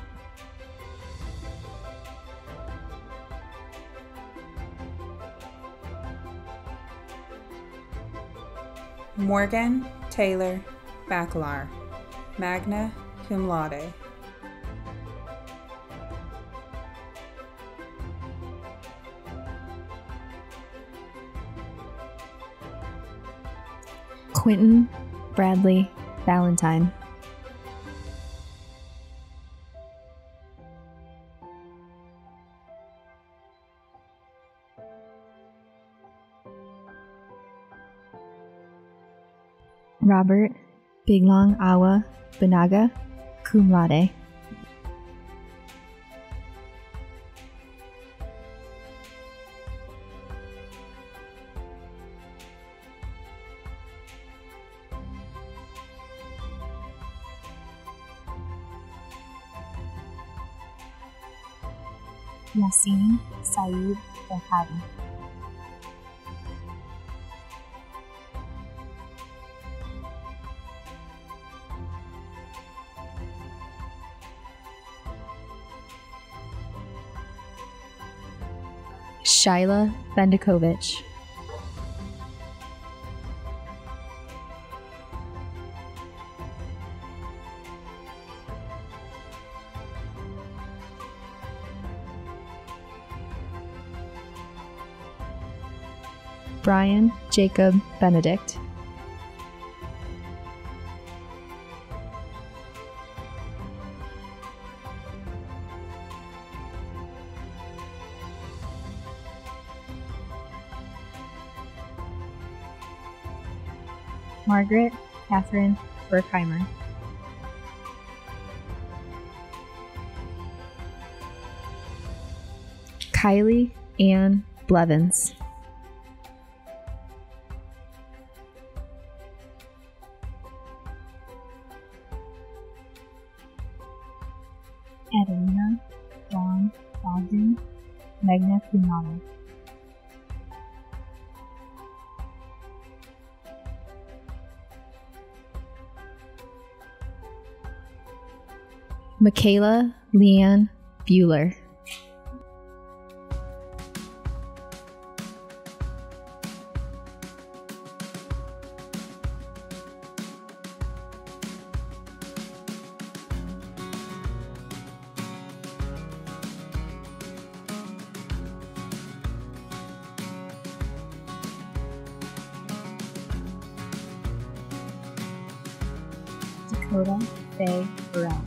Morgan Taylor Bacalar, magna cum laude. Quentin Bradley Valentine. Robert Biglong Awa Banaga, cum laude. Yasin Saeed Berhadi. Shyla Bendikovich. Brian Jacob Benedict. Margaret Catherine Berkheimer. Kylie Ann Blevins. Adelina Dawn Bogdan, magna cum laude. Michaela Leanne Bueller. Dakota Faye Burrell.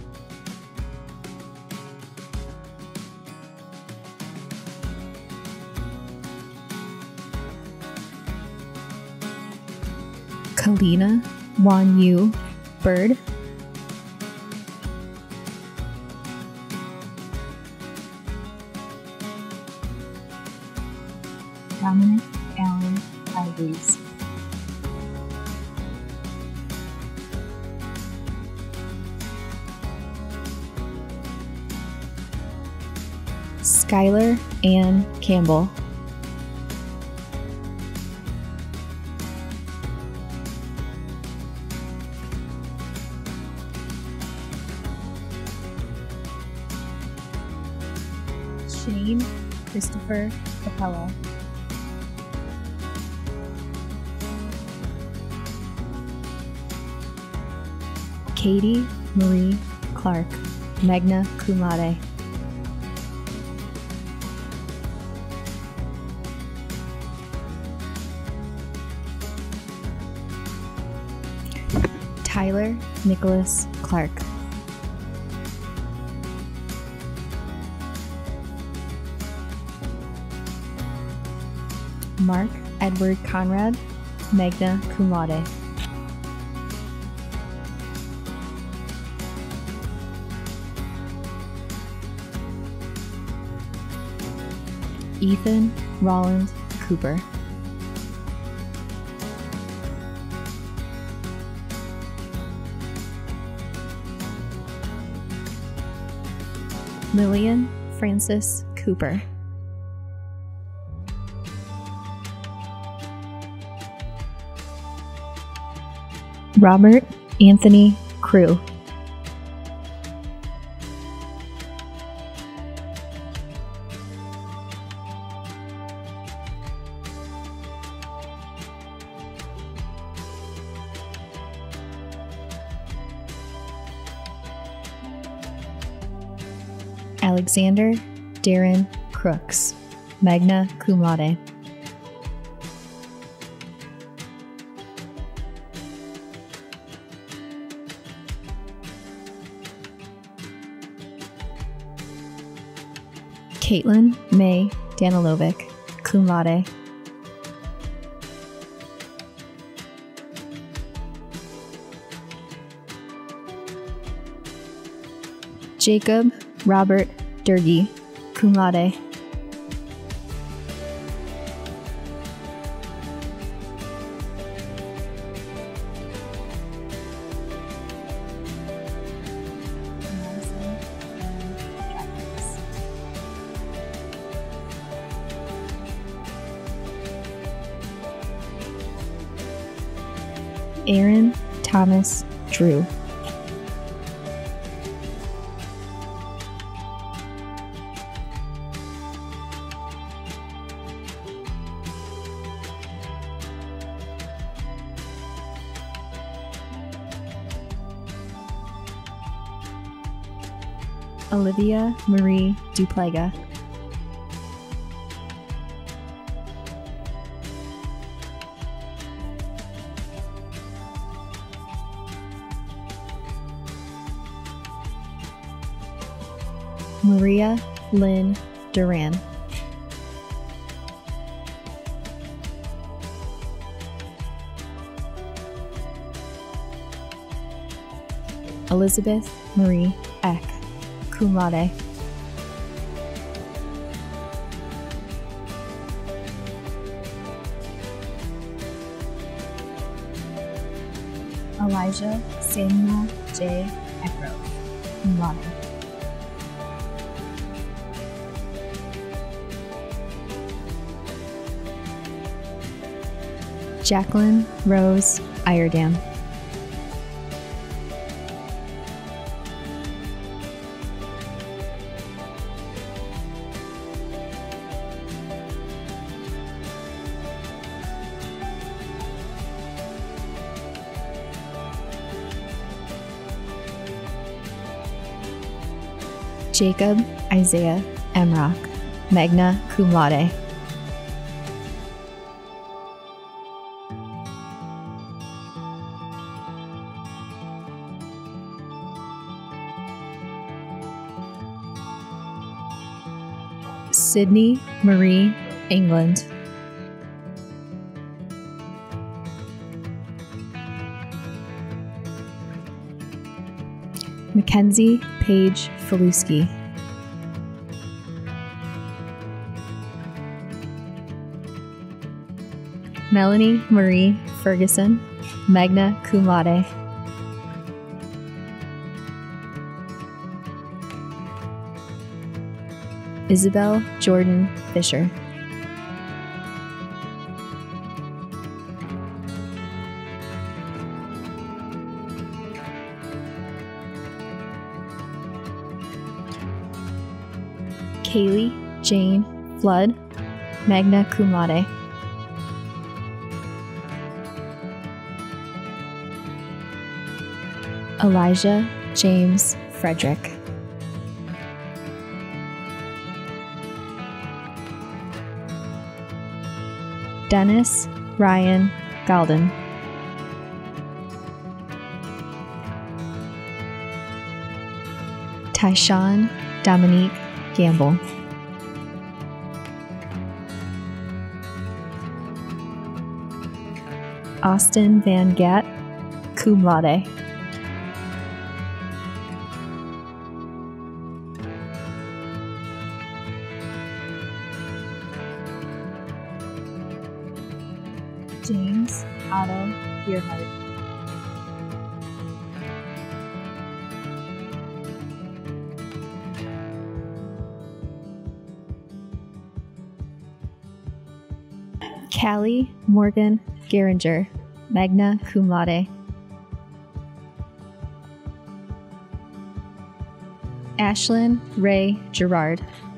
Kalina Wan Yu Bird. Dominic Allen Ivories. Skylar Ann Campbell. Shane Christopher Capella. Katie Marie Clark, magna cum laude. Tyler Nicholas Clark. Mark Edward Conrad, magna cum laude. Ethan Rolland Cooper. Lillian Francis Cooper. Robert Anthony Crew. Alexander Darren Crooks, magna cum laude. Caitlin May Danilovic, cum laude. Jacob Robert Durgy, cum laude. Aaron Thomas Drew. Olivia Marie Duplega. Maria Lynn Duran. Elizabeth Marie Eck, cum laude. Elijah Samuel J. Eckroth, cum laude. Jacqueline Rose Iredam. Jacob Isaiah Emrock, magna cum laude. Sydney Marie England. Mackenzie Paige Faluski. Melanie Marie Ferguson, magna cum laude. Isabel Jordan Fisher. Kaylee Jane Flood, magna cum laude. Elijah James Frederick. Dennis Ryan Galden. Tyshawn Dominique Gamble. Austin Van Gatt, cum laude. James Otto Gearhart. Callie Morgan Geringer, magna cum laude. Ashlyn Ray Gerard.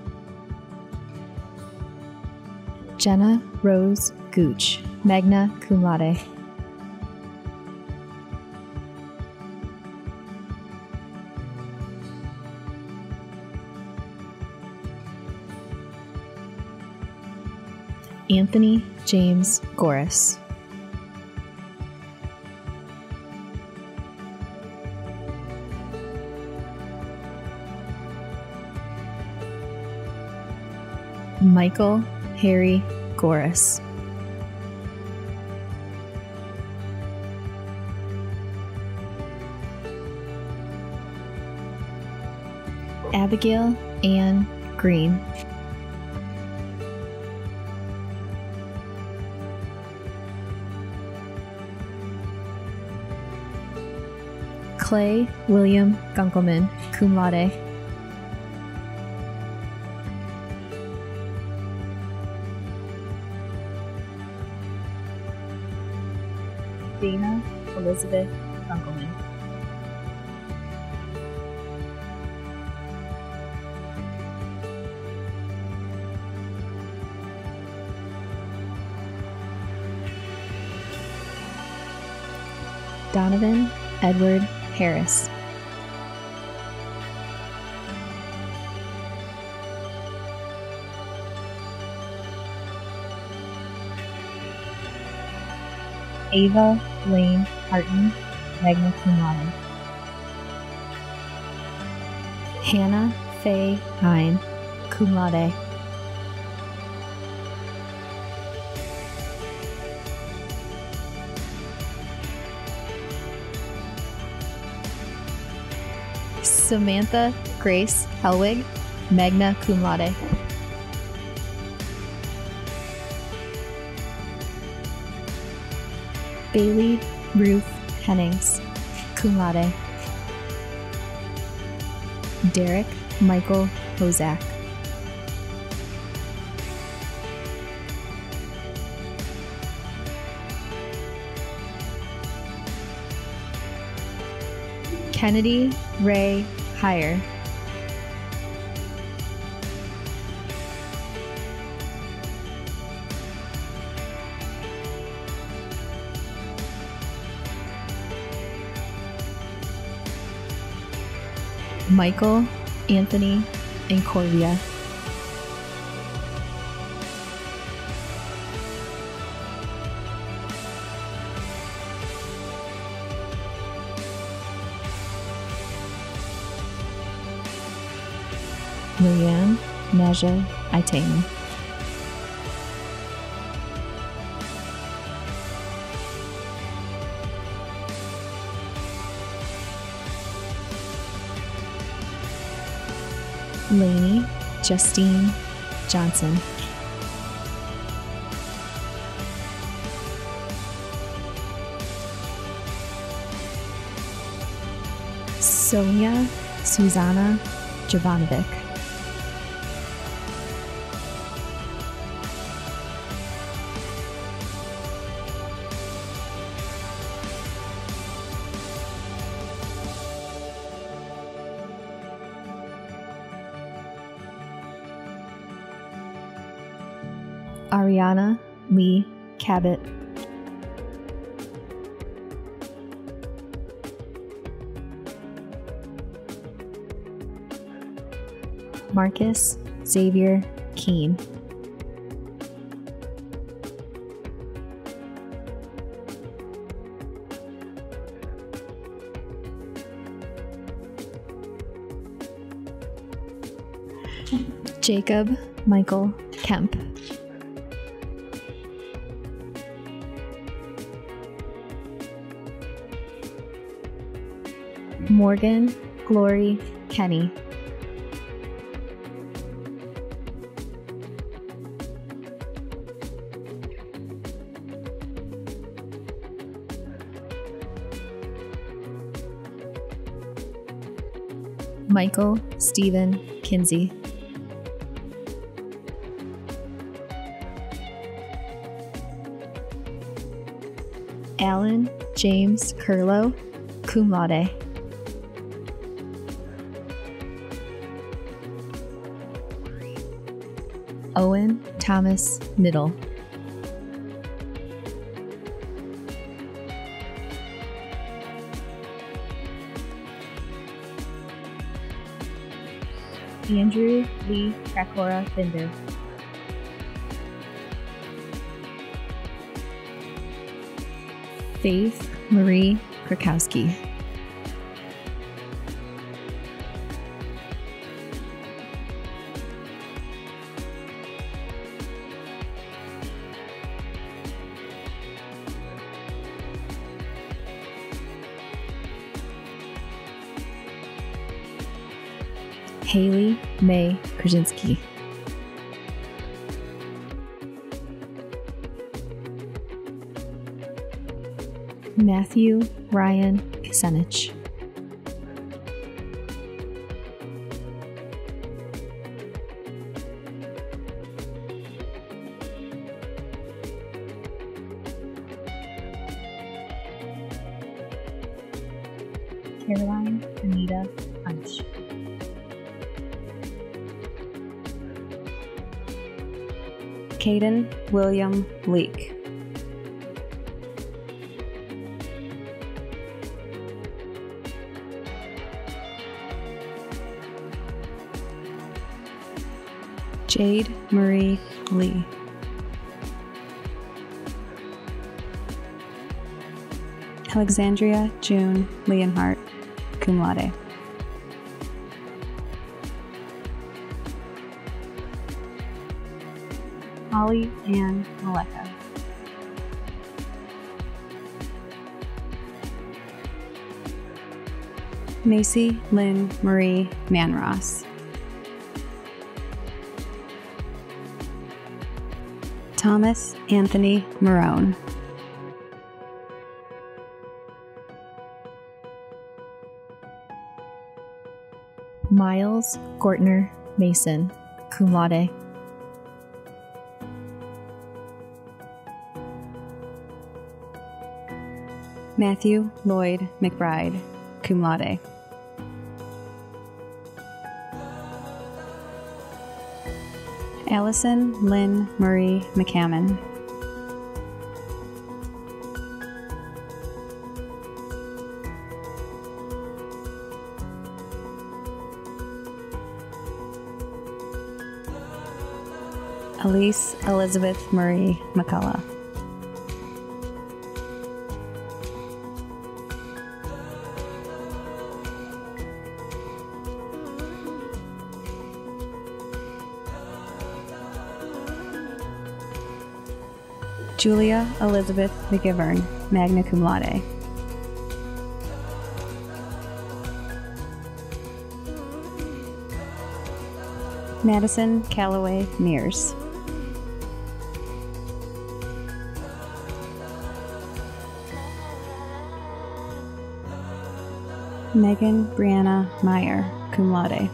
Jenna Rose Gooch, magna cum laude. Anthony James Goris. Michael Harry Goris. Abigail Ann Green. Clay William Gunkelman, cum laude. Dana Elizabeth Gunkelman. Donovan Edward Harris. Ava Lane Harton, magna cum laude. Hannah Faye Hine, cum laude. Samantha Grace Helwig, magna cum laude. Bailey Ruth Hennings, cum laude. Derek Michael Hozak. Kennedy Ray Heyer. Michael Anthony and Corvia. Marianne Naja Itame. Lainey Justine Johnson. Sonia Susanna Jovanovic. Ariana Lee Cabot. Marcus Xavier Keene. Jacob Michael Kemp. Morgan Glory Kenny. Michael Stephen Kinsey. Alan James Curlow, cum laude. Owen Thomas Middle. Andrew Lee Krakora Binder. Faith Marie Krakowski. Haley May Krasinski. Matthew Ryan Kusenich. Caroline Anita Punch. Caden William Leake. Jade Marie Lee. Alexandria June Leonhardt, cum laude. Holly Ann Maleka. Macy Lynn Marie Manross. Thomas Anthony Marone. Miles Gortner Mason, cum laude. Matthew Lloyd McBride, cum laude. Allison Lynn Marie McCammon. Elise Elizabeth Marie McCullough. Julia Elizabeth McGivern, magna cum laude. Madison Calloway Mears. Megan Brianna Meyer, cum laude.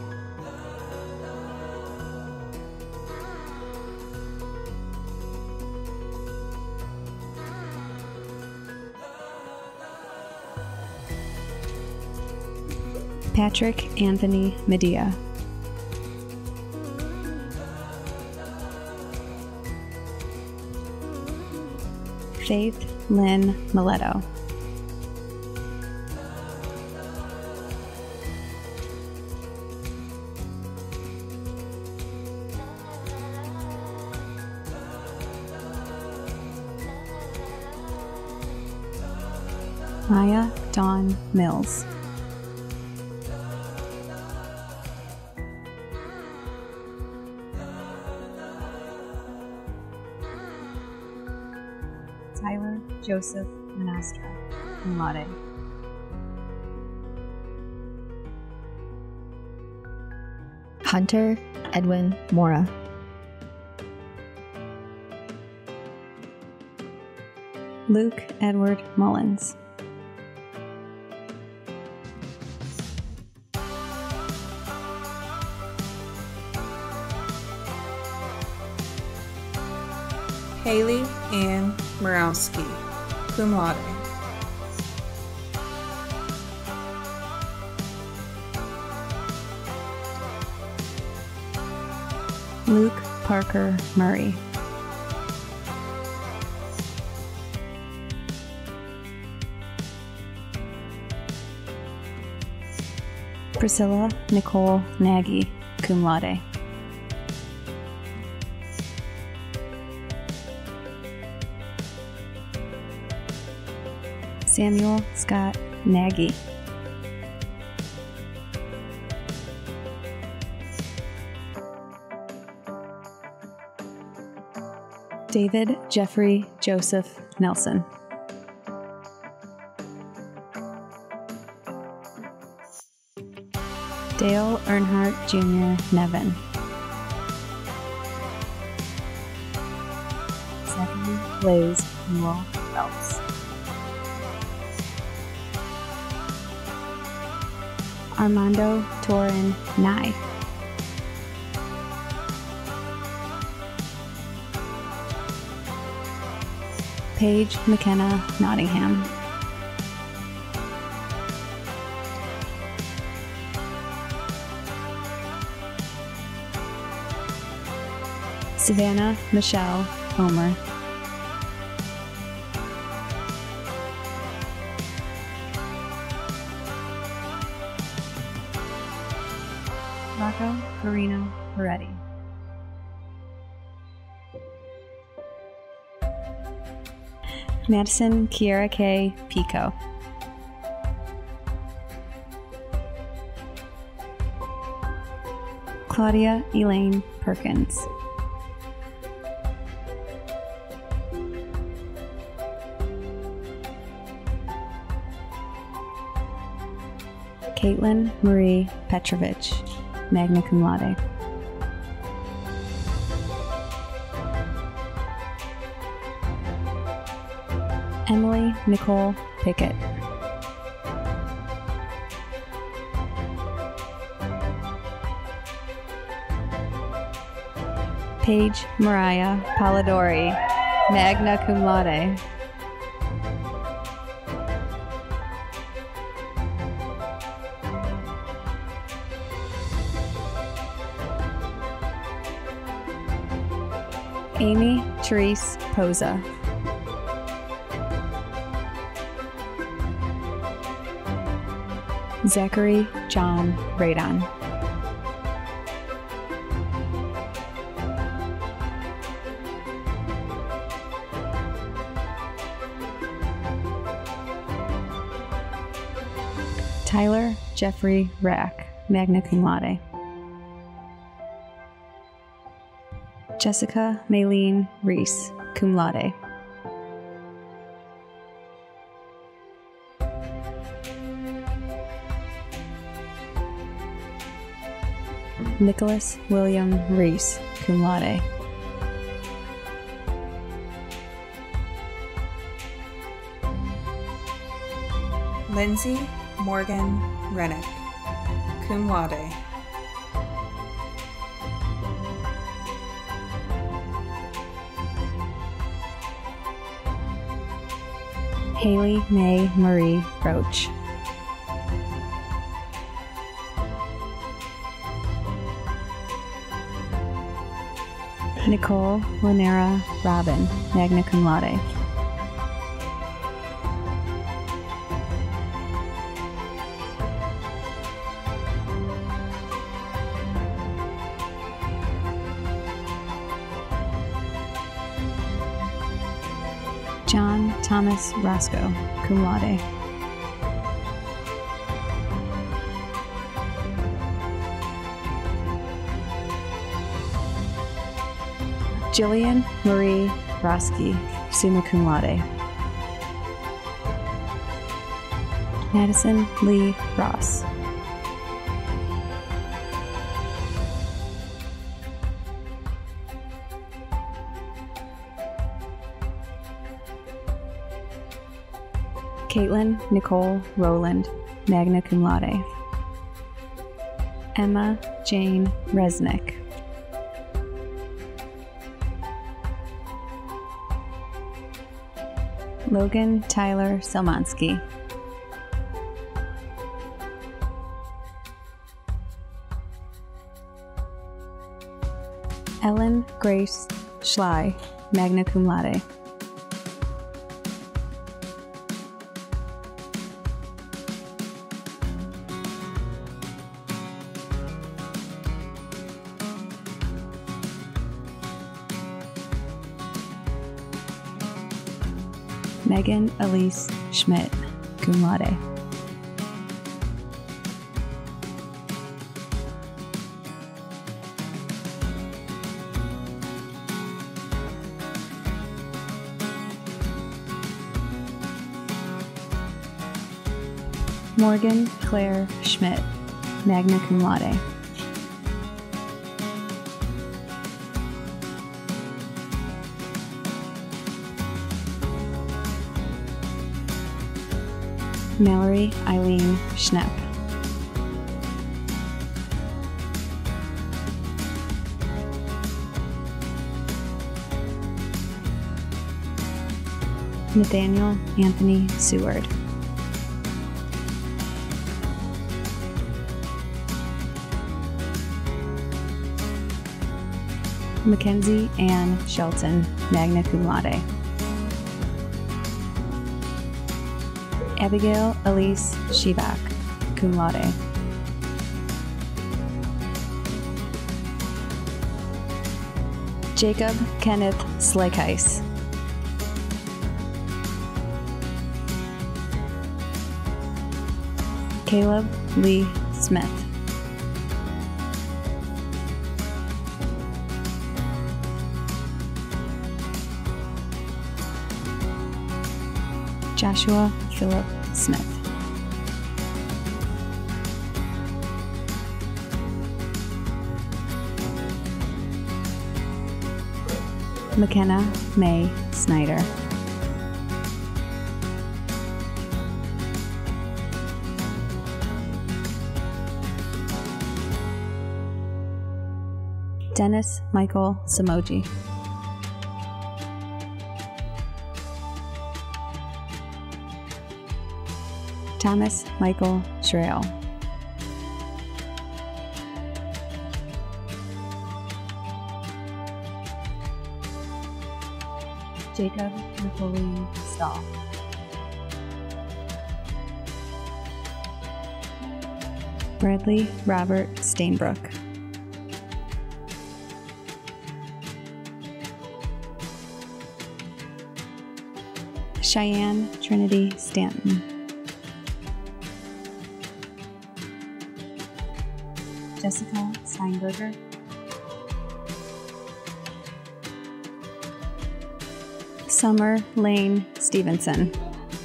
Patrick Anthony Medea. Faith Lynn Mileto. Maya Dawn Mills. Tyler Joseph Manastra, cum laude. Hunter Edwin Mora. Luke Edward Mullins. Haley Ann Murawski, cum laude. Luke Parker Murray. Priscilla Nicole Nagy, cum laude. Samuel Scott Nagy. David Jeffrey Joseph Nelson. Dale Earnhardt Jr. Nevin. Zachary Blaze Newell Phelps. Armando Torin Nye. Paige McKenna Nottingham. Savannah Michelle Homer. Rocco Carino Peretti. Madison Kiera K. Pico. Claudia Elaine Perkins. Caitlin Marie Petrovich, magna cum laude. Emily Nicole Pickett. Paige Mariah Polidori, magna cum laude. Amy Therese Poza. Zachary John Radon. Tyler Jeffrey Rack, magna cum laude. Jessica Maylene Reese, cum laude. Nicholas William Reese, cum laude. Lindsay Morgan Rennick, cum laude. Haley May Marie Roach. Nicole Lynera Robin, magna cum laude. John Thomas Roscoe, cum laude. Jillian Marie Roski, summa cum laude. Madison Lee Ross. Caitlin Nicole Rowland, magna cum laude. Emma Jane Resnick. Logan Tyler Selmansky. Ellen Grace Schley, magna cum laude. Megan Elise Schmidt, cum laude. Morgan Claire Schmidt, magna cum laude. Mallory Eileen Schnepp. Nathaniel Anthony Seward. Mackenzie Ann Shelton, magna cum laude. Abigail Elise Shivak, cum laude. Jacob Kenneth Slakeis. Caleb Lee Smith. Joshua Philip Smith. McKenna May Snyder. Dennis Michael Samoji. Thomas Michael Schrail. Jacob Napoleon Stahl. Bradley Robert Stainbrook. Cheyenne Trinity Stanton. Jessica Steinberger, Summer Lane Stevenson,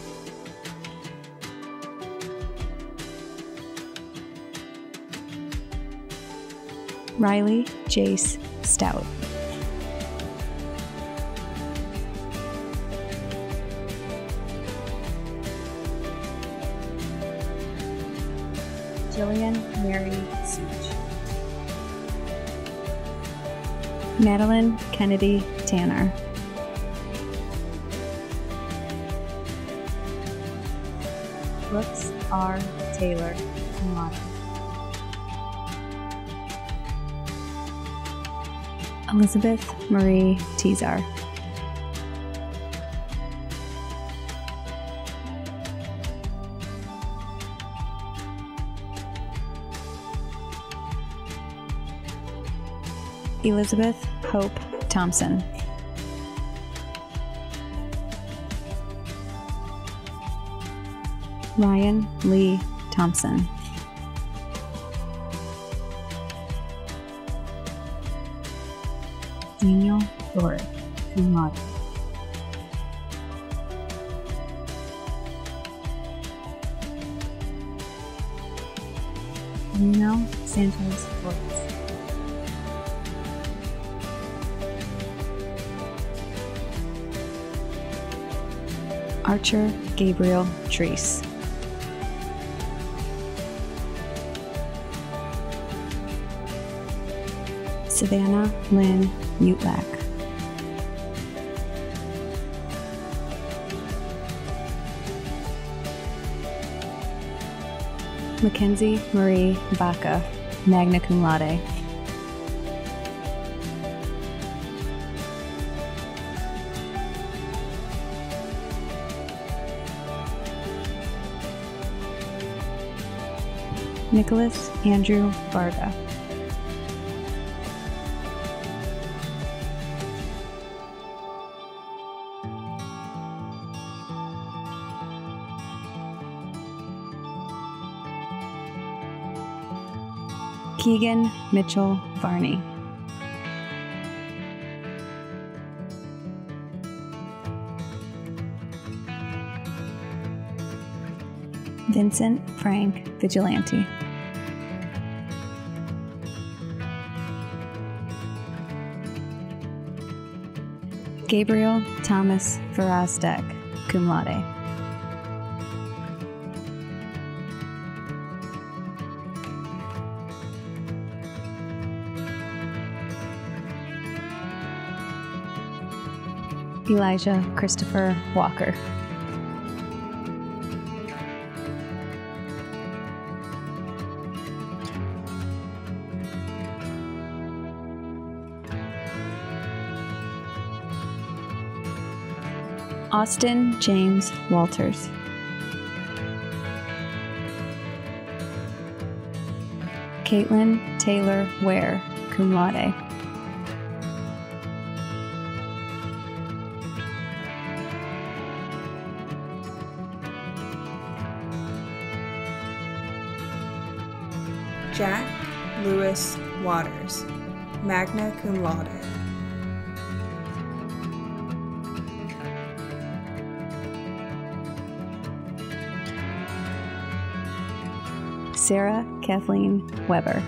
Riley Jace Stout, Jillian Mary Such, Madeline Kennedy Tanner, Brooks R. Taylor, cum laude. Elizabeth Marie Tezar, Elizabeth Hope Thompson, Ryan Lee Thompson, Daniel Dorrit, cum laude. Nuno Santos Flores, Archer Gabriel Treese, Savannah Lynn Utlak, Mackenzie Marie Baca, magna cum laude. Nicholas Andrew Varga, Keegan Mitchell Varney, Vincent Frank Vigilante, Gabriel Thomas Verazdek, cum laude. Elijah Christopher Walker, Austin James Walters, Caitlin Taylor Ware, cum laude. Jack Lewis Waters, magna cum laude. Sarah Kathleen Weber,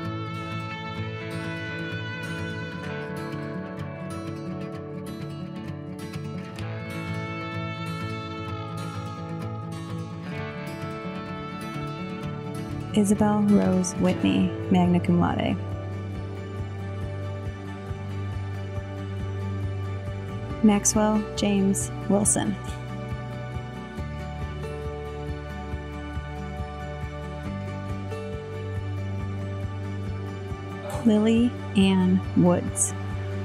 Isabel Rose Whitney, magna cum laude. Maxwell James Wilson, Lily Ann Woods,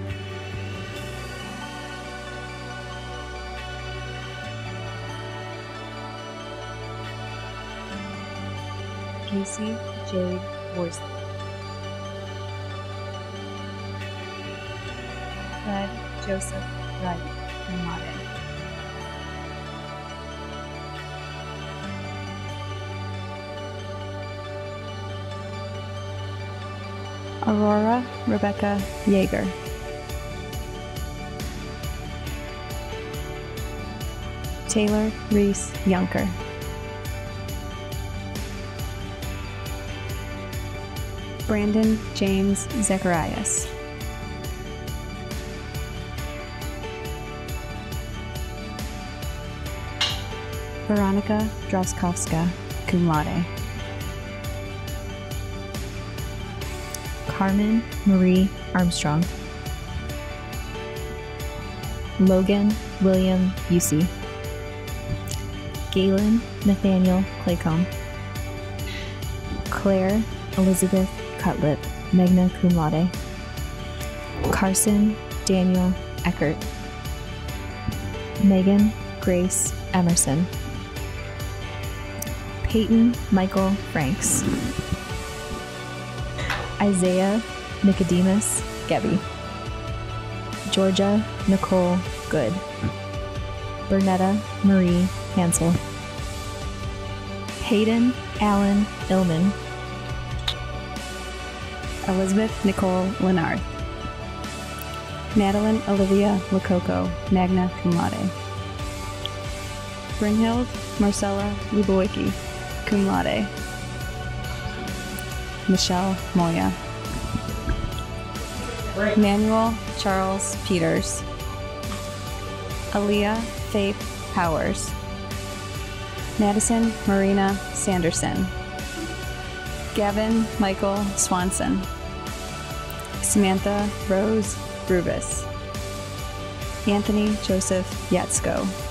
Casey Jade Worsley, Fred Joseph Wright, cum laude. Aurora Rebecca Yeager. Taylor Reese Yunker. Brandon James Zacharias. Veronica Droskowska, cum laude. Carmen Marie Armstrong. Logan William Busey. Galen Nathaniel Claycomb. Claire Elizabeth Cutlip, magna cum laude. Carson Daniel Eckert. Megan Grace Emerson. Peyton Michael Franks. Isaiah Nicodemus Gebby. Georgia Nicole Good. Bernetta Marie Hansel. Hayden Allen Illman. Elizabeth Nicole Lennard. Madeline Olivia Lococo, magna cum laude. Brynhild Marcella Luboicki, cum laude. Michelle Moya. Manuel Charles Peters. Aaliyah Faith Powers. Madison Marina Sanderson. Gavin Michael Swanson. Samantha Rose Rubis. Anthony Joseph Yatsko.